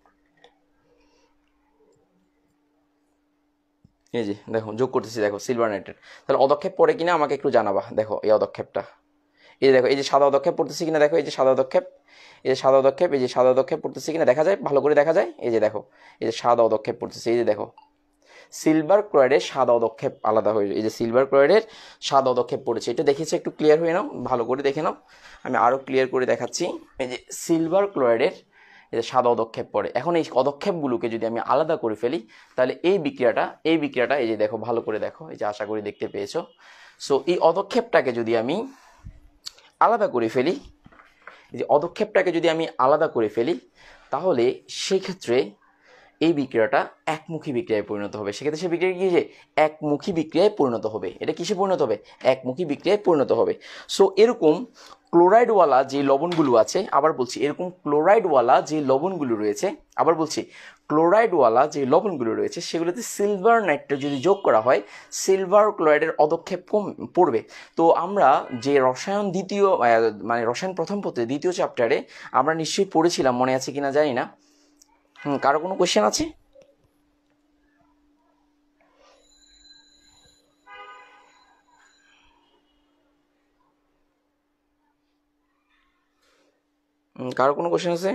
এই যে দেখো যোগ করতেছি, দেখো সিলভার নাইট্রেট। তাহলে অদক্ষেপ পড়ে কিনা আমাকে একটু জানাবা। দেখো এই অদক্ষেপটা, এই যে দেখো এই যে সাদা অদক্ষেপ পড়তেছে কিনা, দেখো এই যে সাদা অদক্ষেপ, এই যে সাদা অদক্ষেপ, এই যে সাদা অদক্ষেপ পড়তেছে কিনা দেখা যায়, ভালো করে দেখা যায়, এই যে দেখো এই যে সাদা অদক্ষেপ পড়তেছে, এই যে দেখো সিলভার ক্লোরাইডের সাদা অদক্ষেপ আলাদা হয়ে, এই যে সিলভার ক্লোরাইডের সাদা অদক্ষেপ পড়েছে, এটা দেখেছি, একটু ক্লিয়ার হয়ে নাও, ভালো করে দেখে নাও, আমি আরো ক্লিয়ার করে দেখাচ্ছি। এই যে সিলভার ক্লোরাইডের এই যে সাদা অদক্ষেপ পড়ে, এখন এই অদক্ষেপগুলোকে যদি আমি আলাদা করে ফেলি, তাহলে এই বিক্রিয়াটা এই বিক্রিয়াটা এই যে দেখো ভালো করে দেখো, এই যে আশা করি দেখতে পেয়েছো। সো এই অদক্ষেপটাকে যদি আমি আলাদা করে ফেলি, এই যে অদক্ষেপটাকে যদি আমি আলাদা করে ফেলি, তাহলে সেক্ষেত্রে এই বিক্রিয়াটা একমুখী বিক্রিয়ায় পরিণত হবে। সেক্ষেত্রে সে বিক্রিয়া কি যে একমুখী বিক্রিয়ায় পরিণত হবে। এটা কিসে পরিণত হবে? একমুখী বিক্রিয়ায় পরিণত হবে। সো এরকম ক্লোরাইডওয়ালা যে লবণগুলো আছে, আবার বলছি এরকম ক্লোরাইডওয়ালা যে লবণগুলো রয়েছে, আবার বলছি ক্লোরাইডওয়ালা যে লবণগুলো রয়েছে, সেগুলোতে সিলভার নাইট্রেট যদি যোগ করা হয়, সিলভার ক্লোরাইডের অদক্ষেপ কম পড়বে। তো আমরা যে রসায়ন দ্বিতীয় মানে রসায়ন প্রথম পত্রে দ্বিতীয় চ্যাপ্টারে আমরা নিশ্চয়ই পড়েছিলাম, মনে আছে কিনা জানি না। হুম, কারো কোনো কোয়েশ্চেন আছে? কারো কোনো কোয়েশ্চেন আছে?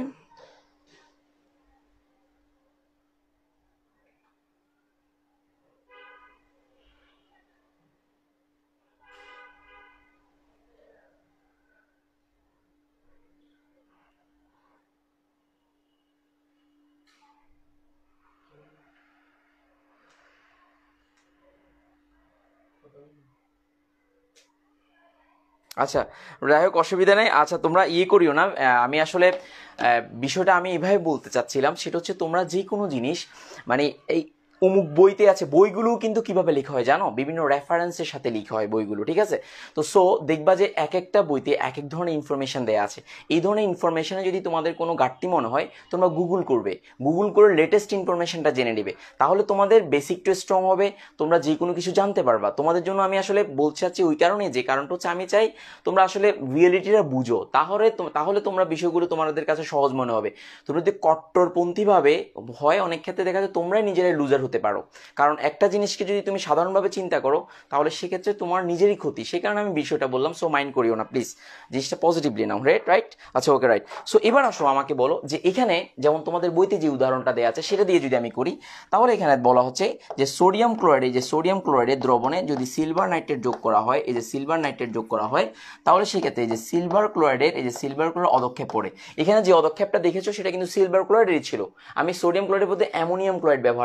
আচ্ছা, যাই হোক, অসুবিধা নেই। আচ্ছা, তোমরা ইয়ে করিও না, আমি আসলে বিষয়টা আমি এভাবে বলতে চাচ্ছিলাম, সেটা হচ্ছে তোমরা যে কোনো জিনিস মানে এই অমুক বইতে আছে, বইগুলো কিন্তু কিভাবে লেখা হয় জানো, বিভিন্ন রেফারেন্সের সাথে লেখা হয় বইগুলো, ঠিক আছে? তো সো দেখবা যে এক একটা বইতে এক এক ধরনের ইনফরমেশন দেওয়া আছে। এই ধরনের ইনফরমেশনে যদি তোমাদের কোনো ঘাটতি মনে হয়, তোমরা গুগল করবে, গুগল করে লেটেস্ট ইনফরমেশনটা জেনে নেবে, তাহলে তোমাদের বেসিকটা স্ট্রং হবে, তোমরা যে কোনো কিছু জানতে পারবা। তোমাদের জন্য আমি আসলে বলতে চাচ্ছি ওই কারণে, যে কারণটা হচ্ছে আমি চাই তোমরা আসলে রিয়েলিটিটা বুঝো, তাহলে তাহলে তোমরা বিষয়গুলো তোমাদের কাছে সহজ মনে হবে। তোমরা যদি কট্টরপন্থীভাবে হয়, অনেক ক্ষেত্রে দেখা যায় তোমরাই নিজেরাই লুজার হতে পারো। কারণ একটা জিনিসকে যদি তুমি সাধারণভাবে চিন্তা করো, তাহলে সেক্ষেত্রে তোমার নিজেরই ক্ষতি। সেই কারণে আমি বিষয়টা বললাম, সো মাইন্ড করিও না প্লিজ, জিনিসটা পজিটিভলি নাও। রাইট রাইট আচ্ছা, ওকে, রাইট। সো এবার আসো আমাকে বলো যে এখানে যেমন তোমাদের বইতে যে উদাহরণটা দেওয়া আছে সেটা দিয়ে যদি আমি করি, তাহলে এখানে বলা হচ্ছে যে সোডিয়াম ক্লোরাইড, যে সোডিয়াম ক্লোরাইডের দ্রবণে যদি সিলভার নাইট্রেট যোগ করা হয়, এই যে সিলভার নাইট্রেট যোগ করা হয়, তাহলে সেক্ষেত্রে এই যে সিলভার ক্লোরাইডের এই যে সিলভার ক্লোরাইড অদক্ষেপ পড়ে। এখানে যে অদক্ষেপটা দেখেছো সেটা কিন্তু সিলভার ক্লোরাইডেরই ছিল। আমি সোডিয়াম ক্লোরাইডের বলতে অ্যামোনিয়াম ক্লোরাইড ব্যবহার করেছি।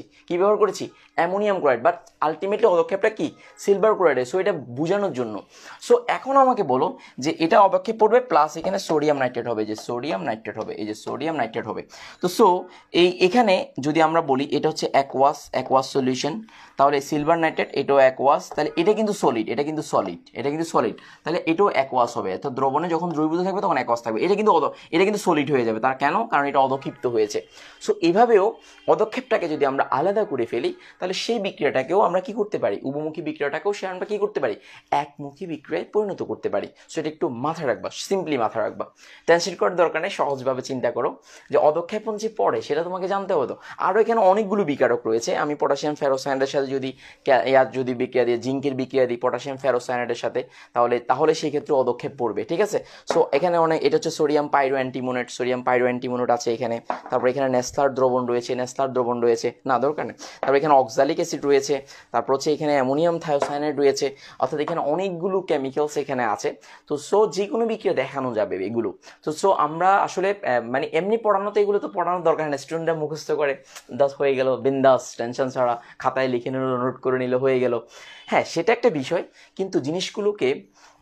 কি ব্যবহার করেছি অ্যামোনিয়াম ক্লোরাইড, বাট আলটিমেটলি পদক্ষেপটা কি সিলভার ক্লোরাইডে। সো এটা বোঝানোর জন্য। সো এখন আমাকে বলো যে এটা অবক্ষেপ পড়বে প্লাস এখানে সোডিয়াম নাইট্রেট হবে, যে সোডিয়াম নাইট্রেট হবে, এই যে সোডিয়াম নাইট্রেট হবে। তো সো এই এখানে যদি আমরা বলি এটা হচ্ছে অ্যাকোয়াস অ্যাকোয়াস সলিউশন, তাহলে সিলভার নাইট্রেট এটাও অ্যাকোয়াস, তাহলে এটা কিন্তু সলিড, এটা কিন্তু সলিড, এটা কিন্তু সলিড, তাহলে এটাও অ্যাকোয়াস হবে। অর্থাৎ দ্রবণে যখন দ্রবীভূত থাকবে তখন অ্যাকোয়াস থাকবে, এটা কিন্তু এটা কিন্তু সলিড হয়ে যাবে। তার কেন? কারণ এটা অধক্ষিপ্ত হয়েছে। সো এভাবেও পদক্ষেপটাকে যদি আমরা আলাদা করে ফেলি তাহলে সেই বিক্রিয়াটাকেও আমরা কি করতে পারি, উভমুখী বিক্রিয়াটাকেও সে আমরা কি করতে পারি একমুখী বিক্রিয়ায় পরিণত করতে পারি। সো এটা একটু মাথা রাখবা, সিম্পলি মাথা রাখবা, টেনশন করার দরকার নেই, সহজভাবে চিন্তা করো যে অধক্ষেপণ যে পড়ে সেটা তোমাকে জানতে হতো। আরও এখানে অনেকগুলো বিকারক রয়েছে। আমি পটাশিয়াম ফেরোসায়ানাইডের সাথে যদি ইয়ার যদি বিক্রিয়া দিই, জিঙ্কের বিক্রিয়া দিই পটাশিয়াম ফেরোসায়ানাইডের সাথে, তাহলে তাহলে সেই ক্ষেত্রে অধক্ষেপ পড়বে, ঠিক আছে। সো এখানে অনেক, এটা হচ্ছে সোডিয়াম পাইরো অ্যান্টিমোনেট, সোডিয়াম পাইরো অ্যান্টিমোনেট আছে এখানে। তারপর এখানে নেসলার দ্রবণ রয়েছে, নেসলার দ্রবণ রয়েছে, না দরকার নেই। তারপর এখানে অক্সালিক অ্যাসিড রয়েছে, তারপর হচ্ছে এখানে অ্যামোনিয়াম থায়োসায়ানাইড রয়েছে, অর্থাৎ এখানে অনেকগুলো কেমিক্যালস এখানে আছে। তো সো যে কোনো বিক্রিয়া দেখানো যাবে এগুলো। তো সো আমরা আসলে মানে এমনি পড়ানোতে এগুলো তো পড়ানোর দরকার নেই, স্টুডেন্টরা মুখস্থ করে দাস হয়ে গেল, বিন্দাস, টেনশন ছাড়া খাতায় লিখে নিল, নোট করে নিল, হয়ে গেল। হ্যাঁ সেটা একটা বিষয়, কিন্তু জিনিসগুলোকে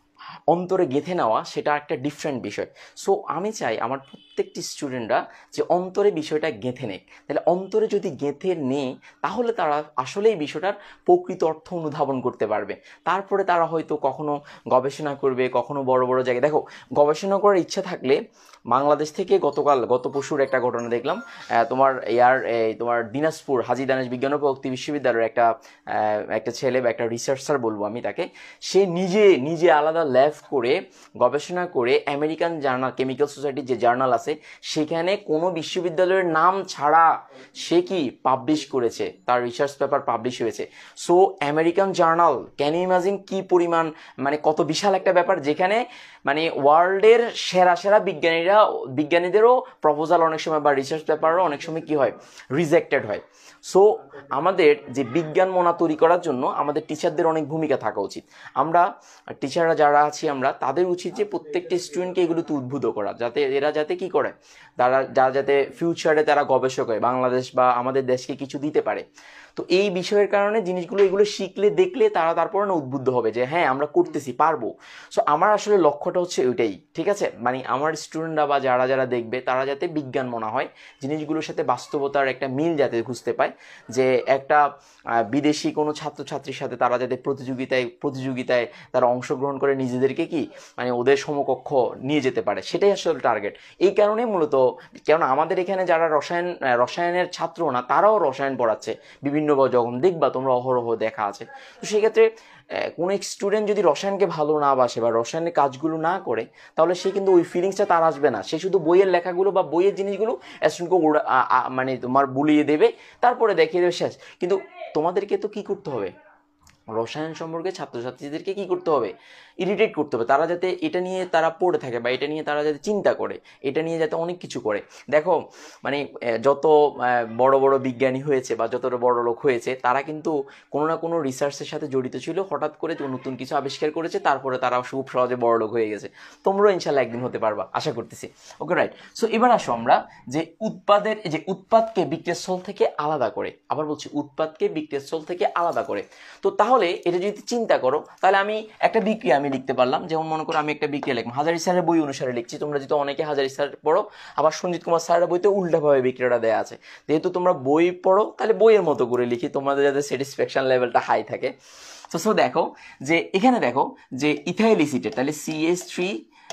অন্তরে গেঁথে নেওয়া সেটা একটা ডিফারেন্ট বিষয়। সো আমি চাই আমার প্রত্যেকটি স্টুডেন্টরা যে অন্তরে বিষয়টা গেঁথে নেক। তাহলে অন্তরে যদি গেঁথে নেয় তাহলে তারা আসলে এই বিষয়টার প্রকৃত অর্থ অনুধাবন করতে পারবে। তারপরে তারা হয়তো কখনো গবেষণা করবে, কখনো বড় বড় জায়গায়। দেখো গবেষণা করার ইচ্ছা থাকলে বাংলাদেশ থেকে গতকাল গত পরশুর একটা ঘটনা দেখলাম, তোমার ইয়ার তোমার দিনাজপুর হাজী দানেশ বিজ্ঞান ও প্রযুক্তি বিশ্ববিদ্যালয়ের একটা একটা ছেলে বা একটা রিসার্চার বলবো আমি তাকে, সে নিজে নিজে আলাদা ল্যাব করে গবেষণা করে আমেরিকান জার্নাল কেমিক্যাল সোসাইটির যে জার্নাল আছে সেখানে কোনো বিশ্ববিদ্যালয়ের নাম ছাড়া সে কি পাবলিশ করেছে, তার রিসার্চ পেপার পাবলিশ হয়েছে। So American journal, can you imagine কি পরিমাণ, মানে কত বিশাল একটা ব্যাপার, যেখানে মানে ওয়ার্ল্ডের সেরা সেরা বিজ্ঞানীরা বিজ্ঞানীদেরও প্রপোজাল অনেক সময় বা রিসার্চ পেপারও অনেক সময় কি হয় রিজেক্টেড হয়। সো আমাদের যে বিজ্ঞান মনা তৈরি করার জন্য আমাদের টিচারদের অনেক ভূমিকা থাকা উচিত। আমরা টিচাররা যারা আছি আমরা তাদের উচিত যে প্রত্যেকটি স্টুডেন্টকে এগুলোতে উদ্বুদ্ধ করা, যাতে এরা যাতে কি করে, তারা যারা যাতে ফিউচারে তারা গবেষক হয়, বাংলাদেশ বা আমাদের দেশকে কিছু দিতে পারে। তো এই বিষয়ের কারণে জিনিসগুলো এগুলো শিখলে দেখলে তারা তারপরে না উদ্বুদ্ধ হবে যে হ্যাঁ আমরা করতেছি, পারবো। সো আমার আসলে লক্ষ্যটা হচ্ছে ওইটাই, ঠিক আছে। মানে আমার স্টুডেন্টরা বা যারা যারা দেখবে তারা যাতে বিজ্ঞান মনে হয়, জিনিসগুলোর সাথে বাস্তবতার একটা মিল যাতে খুঁজতে পায়, যে একটা বিদেশি কোনো ছাত্রছাত্রীর সাথে তারা যাতে প্রতিযোগিতায় প্রতিযোগিতায় তারা অংশগ্রহণ করে নিজেদেরকে কি মানে ওদের সমকক্ষ নিয়ে যেতে পারে, সেটাই আসলে টার্গেট। এই কারণে মূলত, কেন আমাদের এখানে যারা রসায়ন রসায়নের ছাত্র না তারাও রসায়ন পড়াচ্ছে বিভিন্ন, যখন দেখবা তোমরা অহরহ দেখা আছে। তো সেক্ষেত্রে কোনো এক স্টুডেন্ট যদি রসায়নকে ভালো না বাসে বা রসায়নের কাজগুলো না করে তাহলে সে কিন্তু ওই ফিলিংসটা তার আসবে না, সে শুধু বইয়ের লেখাগুলো বা বইয়ের জিনিসগুলো স্টুডেন্টকে মানে তোমার বুলিয়ে দেবে, তারপরে দেখিয়ে দেবে শেষ। কিন্তু তোমাদেরকে তো কি করতে হবে, রসায়ন সম্পর্কে ছাত্রছাত্রীদেরকে কি করতে হবে, ইরিটেট করতে হবে, তারা যাতে এটা নিয়ে তারা পড়ে থাকে বা এটা নিয়ে তারা যাতে চিন্তা করে, এটা নিয়ে যাতে অনেক কিছু করে। দেখো মানে যত বড় বড় বিজ্ঞানী হয়েছে বা যত বড় লোক হয়েছে তারা কিন্তু কোনো না কোনো রিসার্চের সাথে জড়িত ছিল, হঠাৎ করে নতুন কিছু আবিষ্কার করেছে, তারপরে তারা খুব সহজে বড় লোক হয়ে গেছে। তোমরাও ইনশাল্লাহ একদিন হতে পারবা, আশা করতেছি। ওকে রাইট। সো এবার আসো আমরা যে উৎপাদের যে উৎপাদকে বিক্রিয়াস্থল থেকে আলাদা করে, আবার বলছি উৎপাদকে বিক্রিয়াস্থল থেকে আলাদা করে। তো তাহলে এটা যদি চিন্তা করো তাহলে আমি একটা বিক্রিয়া আমি লিখতে পারলাম, যেমন মনে করো আমি একটা বিক্রিয়া লিখলাম, হাজারি স্যারের বই অনুসারে লিখছি, তোমরা যেহেতু অনেকে হাজারি স্যার পড়ো, আবার সঞ্জিত কুমার স্যারের বইতে উল্টাভাবে বিক্রিয়াটা দেওয়া আছে, যেহেতু তোমরা বই পড়ো তাহলে বইয়ের মতো করে লিখি, তোমাদের যাতে স্যাটিসফ্যাকশন লেভেলটা হাই থাকে। তো সো দেখো যে এখানে দেখো যে ইথাইল এসিটেট, তাহলে C H three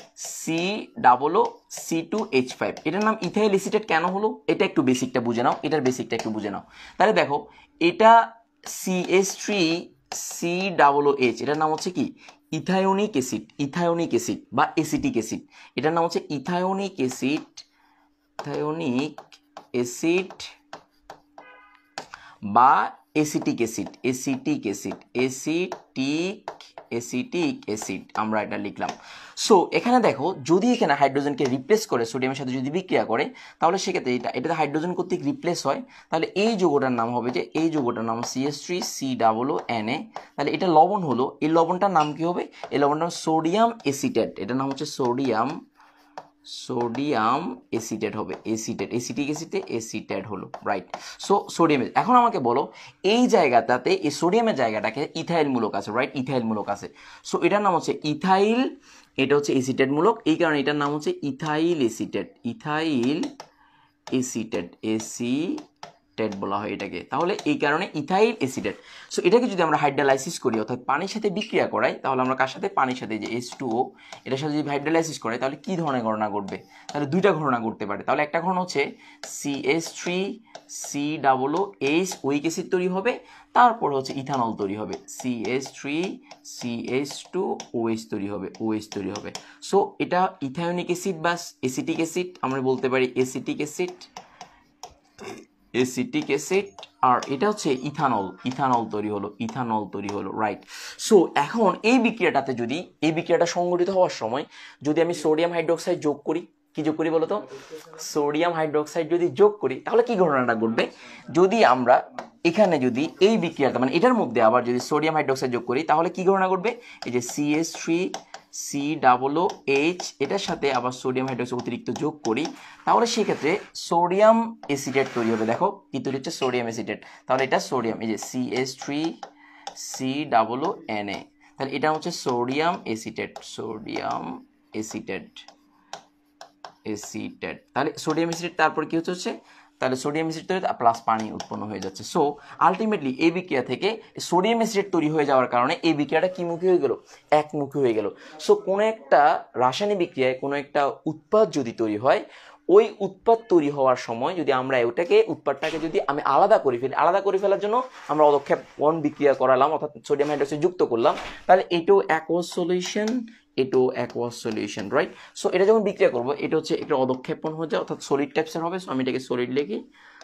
C double O C two H five, এটার নাম ইথাইল এসিটেট কেন হলো, এটা একটু বেসিকটা বুঝে নাও, এটার বেসিকটা একটু বুঝে নাও। তাহলে দেখো এটা C H three C double O H, এটার নাম হচ্ছে কি ইথায়োনিক অ্যাসিড, ইথায়োনিক অ্যাসিড বা এসিটিক অ্যাসিড, এটার নাম হচ্ছে ইথায়োনিক অ্যাসিড, ইথায়োনিক অ্যাসিড বা acetic acid, acetic acid, acetic acetic acid আমরা এটা লিখলাম। সো এখানে দেখো যদি এখানে হাইড্রোজেনকে রিপ্লেস করে সোডিয়ামের সাথে যদি বিক্রিয়া করে তাহলে সেক্ষেত্রে এটা এটাতে হাইড্রোজেন কর্তৃক রিপ্লেস হয়, তাহলে এই যৌগটার নাম হবে যে এই যৌগটার নাম C H three C double O N A, তাহলে এটা লবণ হলো, এই লবণটার নাম কি হবে, এই লবণটার নাম সোডিয়াম এসিটেট, এটার নাম হচ্ছে সোডিয়াম সোডিয়াম এসিটেট হবে, এসিটেট, এসিটিক অ্যাসিডে এসিটেট হলো, রাইট। সো সোডিয়াম, এখন আমাকে বলো এই জায়গাটাতে এই সোডিয়ামের জায়গাটাকে ইথাইল মূলক আছে, রাইট, ইথাইল মূলক আছে। সো এটার নাম হচ্ছে ইথাইল, এটা হচ্ছে এসিটেট মূলক, এই কারণে এটার নাম হচ্ছে ethyl acetate, ethyl acetate, acetate বলা হয় এটাকে, তাহলে এই কারণে ইথাইল এসিটেট। সো এটাকে যদি আমরা হাইড্রোলাইসিস করি অর্থাৎ পানির সাথে বিক্রিয়া করাই, তাহলে আমরা কার সাথে, পানির সাথে, যে এইচ টু ও এটার সাথে যদি হাইড্রোলাইসিস করাই তাহলে কি ধরনের ঘটনা ঘটবে, তাহলে দুইটা ঘটনা ঘটতে পারে। তাহলে একটা ঘটনা হচ্ছে C H three C double O H ওইক অ্যাসিড তৈরি হবে, তারপর হচ্ছে ইথানল তৈরি হবে, C H three C H two O H তৈরি হবে, ও এইচ তৈরি হবে। সো এটা ইথায়োনিক অ্যাসিড বা এসিটিক অ্যাসিড, আমরা বলতে পারি এসিটিক অ্যাসিড, এসিটিক অ্যাসিড, আর এটা হচ্ছে ইথানল, ইথানল তৈরি হলো, ইথানল তৈরি হলো, রাইট। সো এখন এই বিক্রিয়াটাতে যদি এই বিক্রিয়াটা সংঘটিত হওয়ার সময় যদি আমি সোডিয়াম হাইড্রোক্সাইড যোগ করি, কি যোগ করি বলো তো, সোডিয়াম হাইড্রোক্সাইড যদি যোগ করি তাহলে কি ঘটনাটা ঘটবে, যদি আমরা এখানে যদি এই বিক্রিয়াটা মানে এটার মধ্যে আবার যদি সোডিয়াম হাইড্রোক্সাইড যোগ করি তাহলে কি ঘটনা ঘটবে, এই যে C H three C double O H এটার সাথে আবার সোডিয়াম হাইড্রোক্সাইড অতিরিক্ত যোগ করি, তাহলে সেক্ষেত্রে সোডিয়াম এসিটেট তৈরি হবে। দেখো কি তৈরি হচ্ছে, সোডিয়াম এসিটেট, তাহলে এটা সোডিয়াম, এই যে C H three C double O N A, তাহলে এটা হচ্ছে sodium acetate, sodium acetate, acetate, তাহলে সোডিয়াম এসিটেট, তারপর কি হচ্ছে, তাহলে সোডিয়াম এসিড তৈরি প্লাস পানি উৎপন্ন হয়ে যাচ্ছে। সো আলটিমেটলি এই বিক্রিয়া থেকে সোডিয়াম এসিড তৈরি হয়ে যাওয়ার কারণে এই বিক্রিয়াটা কি মুখী হয়ে গেল, একমুখী হয়ে গেল। সো কোনো একটা রাসায়নিক বিক্রিয়ায় কোনো একটা উৎপাদ যদি তৈরি হয়, ওই উৎপাদ তৈরি হওয়ার সময় যদি আমরা ওটাকে উৎপাদটাকে যদি আমি আলাদা করে ফেলি, আলাদা করে ফেলার জন্য আমরা অদক্ষেপণ বিক্রিয়া করালাম অর্থাৎ সোডিয়াম হাইড্রোক্সাইড যুক্ত করলাম, তাহলে এটাও অ্যাকোয়াস সলিউশন, এটাও অ্যাকোয়াস সলিউশন, রাইট। সো এটা যখন বিক্রিয়া করবো এটা হচ্ছে একটা অদক্ষেপণ হয়ে যায় অর্থাৎ সলিড টাইপসের হবে। সো আমি এটাকে সলিড লিখি,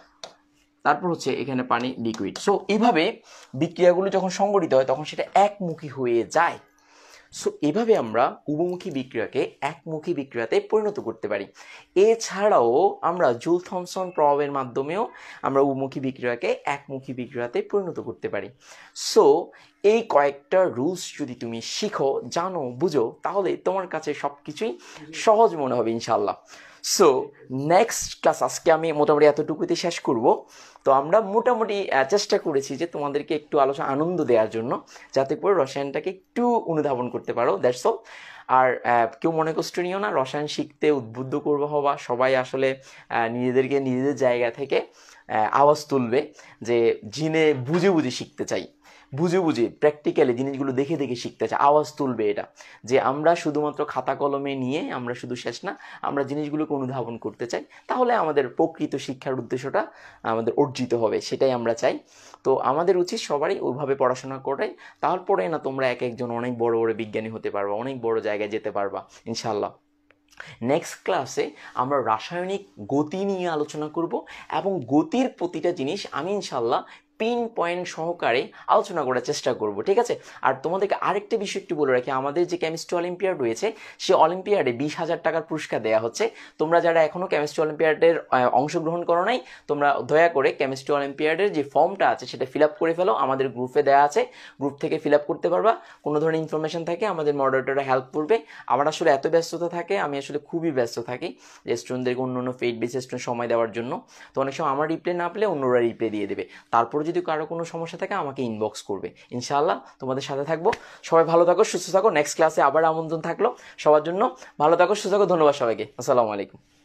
তারপর হচ্ছে এখানে পানি লিকুইড। সো এইভাবে বিক্রিয়াগুলো যখন সংঘটিত হয় তখন সেটা একমুখী হয়ে যায়। সো এভাবে আমরা উভমুখী বিক্রিয়াকে একমুখী বিক্রিয়াতে পরিণত করতে পারি। এছাড়াও আমরা জুল থমসন প্রভাবের মাধ্যমেও আমরা উভমুখী বিক্রিয়াকে একমুখী বিক্রিয়াতে পরিণত করতে পারি। সো এই কয়েকটা রুলস যদি তুমি শিখো, জানো, বুঝো, তাহলে তোমার কাছে সব কিছুই সহজ মনে হবে ইনশাল্লাহ। সো নেক্সট ক্লাস আজকে আমি মোটামুটি এতটুকুতে শেষ করব। তো আমরা মোটামুটি চেষ্টা করেছি যে তোমাদেরকে একটু আলোচনা আনন্দ দেওয়ার জন্য, যাতে করে রসায়নটাকে একটু অনুধাবন করতে পারো, দ্যাটস অল। আর কেউ মনে কষ্ট নিও না, রসায়ন শিখতে উদ্বুদ্ধ করবো হবা, সবাই আসলে নিজেদেরকে নিজেদের জায়গা থেকে আওয়াজ তুলবে যে জিনে বুঝে বুঝে শিখতে চাই, বুঝে বুঝে প্র্যাকটিক্যালি জিনিসগুলো দেখে দেখে শিখতে চাই, আওয়াজ তুলবে এটা যে আমরা শুধুমাত্র খাতা কলমে নিয়ে আমরা শুধু শেষ না, আমরা জিনিসগুলোকে অনুধাবন করতে চাই, তাহলে আমাদের প্রকৃত শিক্ষার উদ্দেশ্যটা আমাদের অর্জিত হবে, সেটাই আমরা চাই। তো আমাদের উচিত সবারই ওইভাবে পড়াশোনা করাই, তারপরে না তোমরা এক একজন অনেক বড় বড় বিজ্ঞানী হতে পারবা, অনেক বড় জায়গায় যেতে পারবা ইনশাল্লাহ। নেক্সট ক্লাসে আমরা রাসায়নিক গতি নিয়ে আলোচনা করব এবং গতির প্রতিটা জিনিস আমি ইনশাল্লাহ পিন পয়েন্ট সহকারে আলোচনা করার চেষ্টা করব, ঠিক আছে। আর তোমাদেরকে আরেকটা বিষয় একটু বলে রাখি, আমাদের যে কেমিস্ট্রি অলিম্পিয়াড রয়েছে সেই অলিম্পিয়াডে বিশ হাজার টাকার পুরস্কার দেওয়া হচ্ছে। তোমরা যারা এখনও কেমিস্ট্রি অলিম্পিয়াডের অংশগ্রহণ করো নাই, তোমরা দয়া করে কেমিস্ট্রি অলিম্পিয়াডের যে ফর্মটা আছে সেটা ফিল আপ করে ফেলো, আমাদের গ্রুপে দেওয়া আছে, গ্রুপ থেকে ফিল আপ করতে পারবা। কোনো ধরনের ইনফরমেশন থাকে আমাদের মডারেটররা হেল্প করবে। আমার আসলে এত ব্যস্ততা থাকে, আমি আসলে খুবই ব্যস্ত থাকি যে স্টুডেন্টদেরকে অন্য অন্য পেইড বেসিস সময় দেওয়ার জন্য, তো অনেক সময় আমার রিপ্লাই না পেলে অন্যরা রিপ্লাই দিয়ে দেবে। তারপরে যদি কারো কোনো সমস্যা থাকে আমাকে ইনবক্স করবে, ইনশাআল্লাহ তোমাদের সাথে থাকবো। সবাই ভালো থাকো, সুস্থ থাকো। নেক্সট ক্লাসে আবার আমন্ত্রণ থাকলো সবার জন্য। ভালো থাকো, সুস্থ থাকো। ধন্যবাদ সবাইকে। আসসালামু আলাইকুম।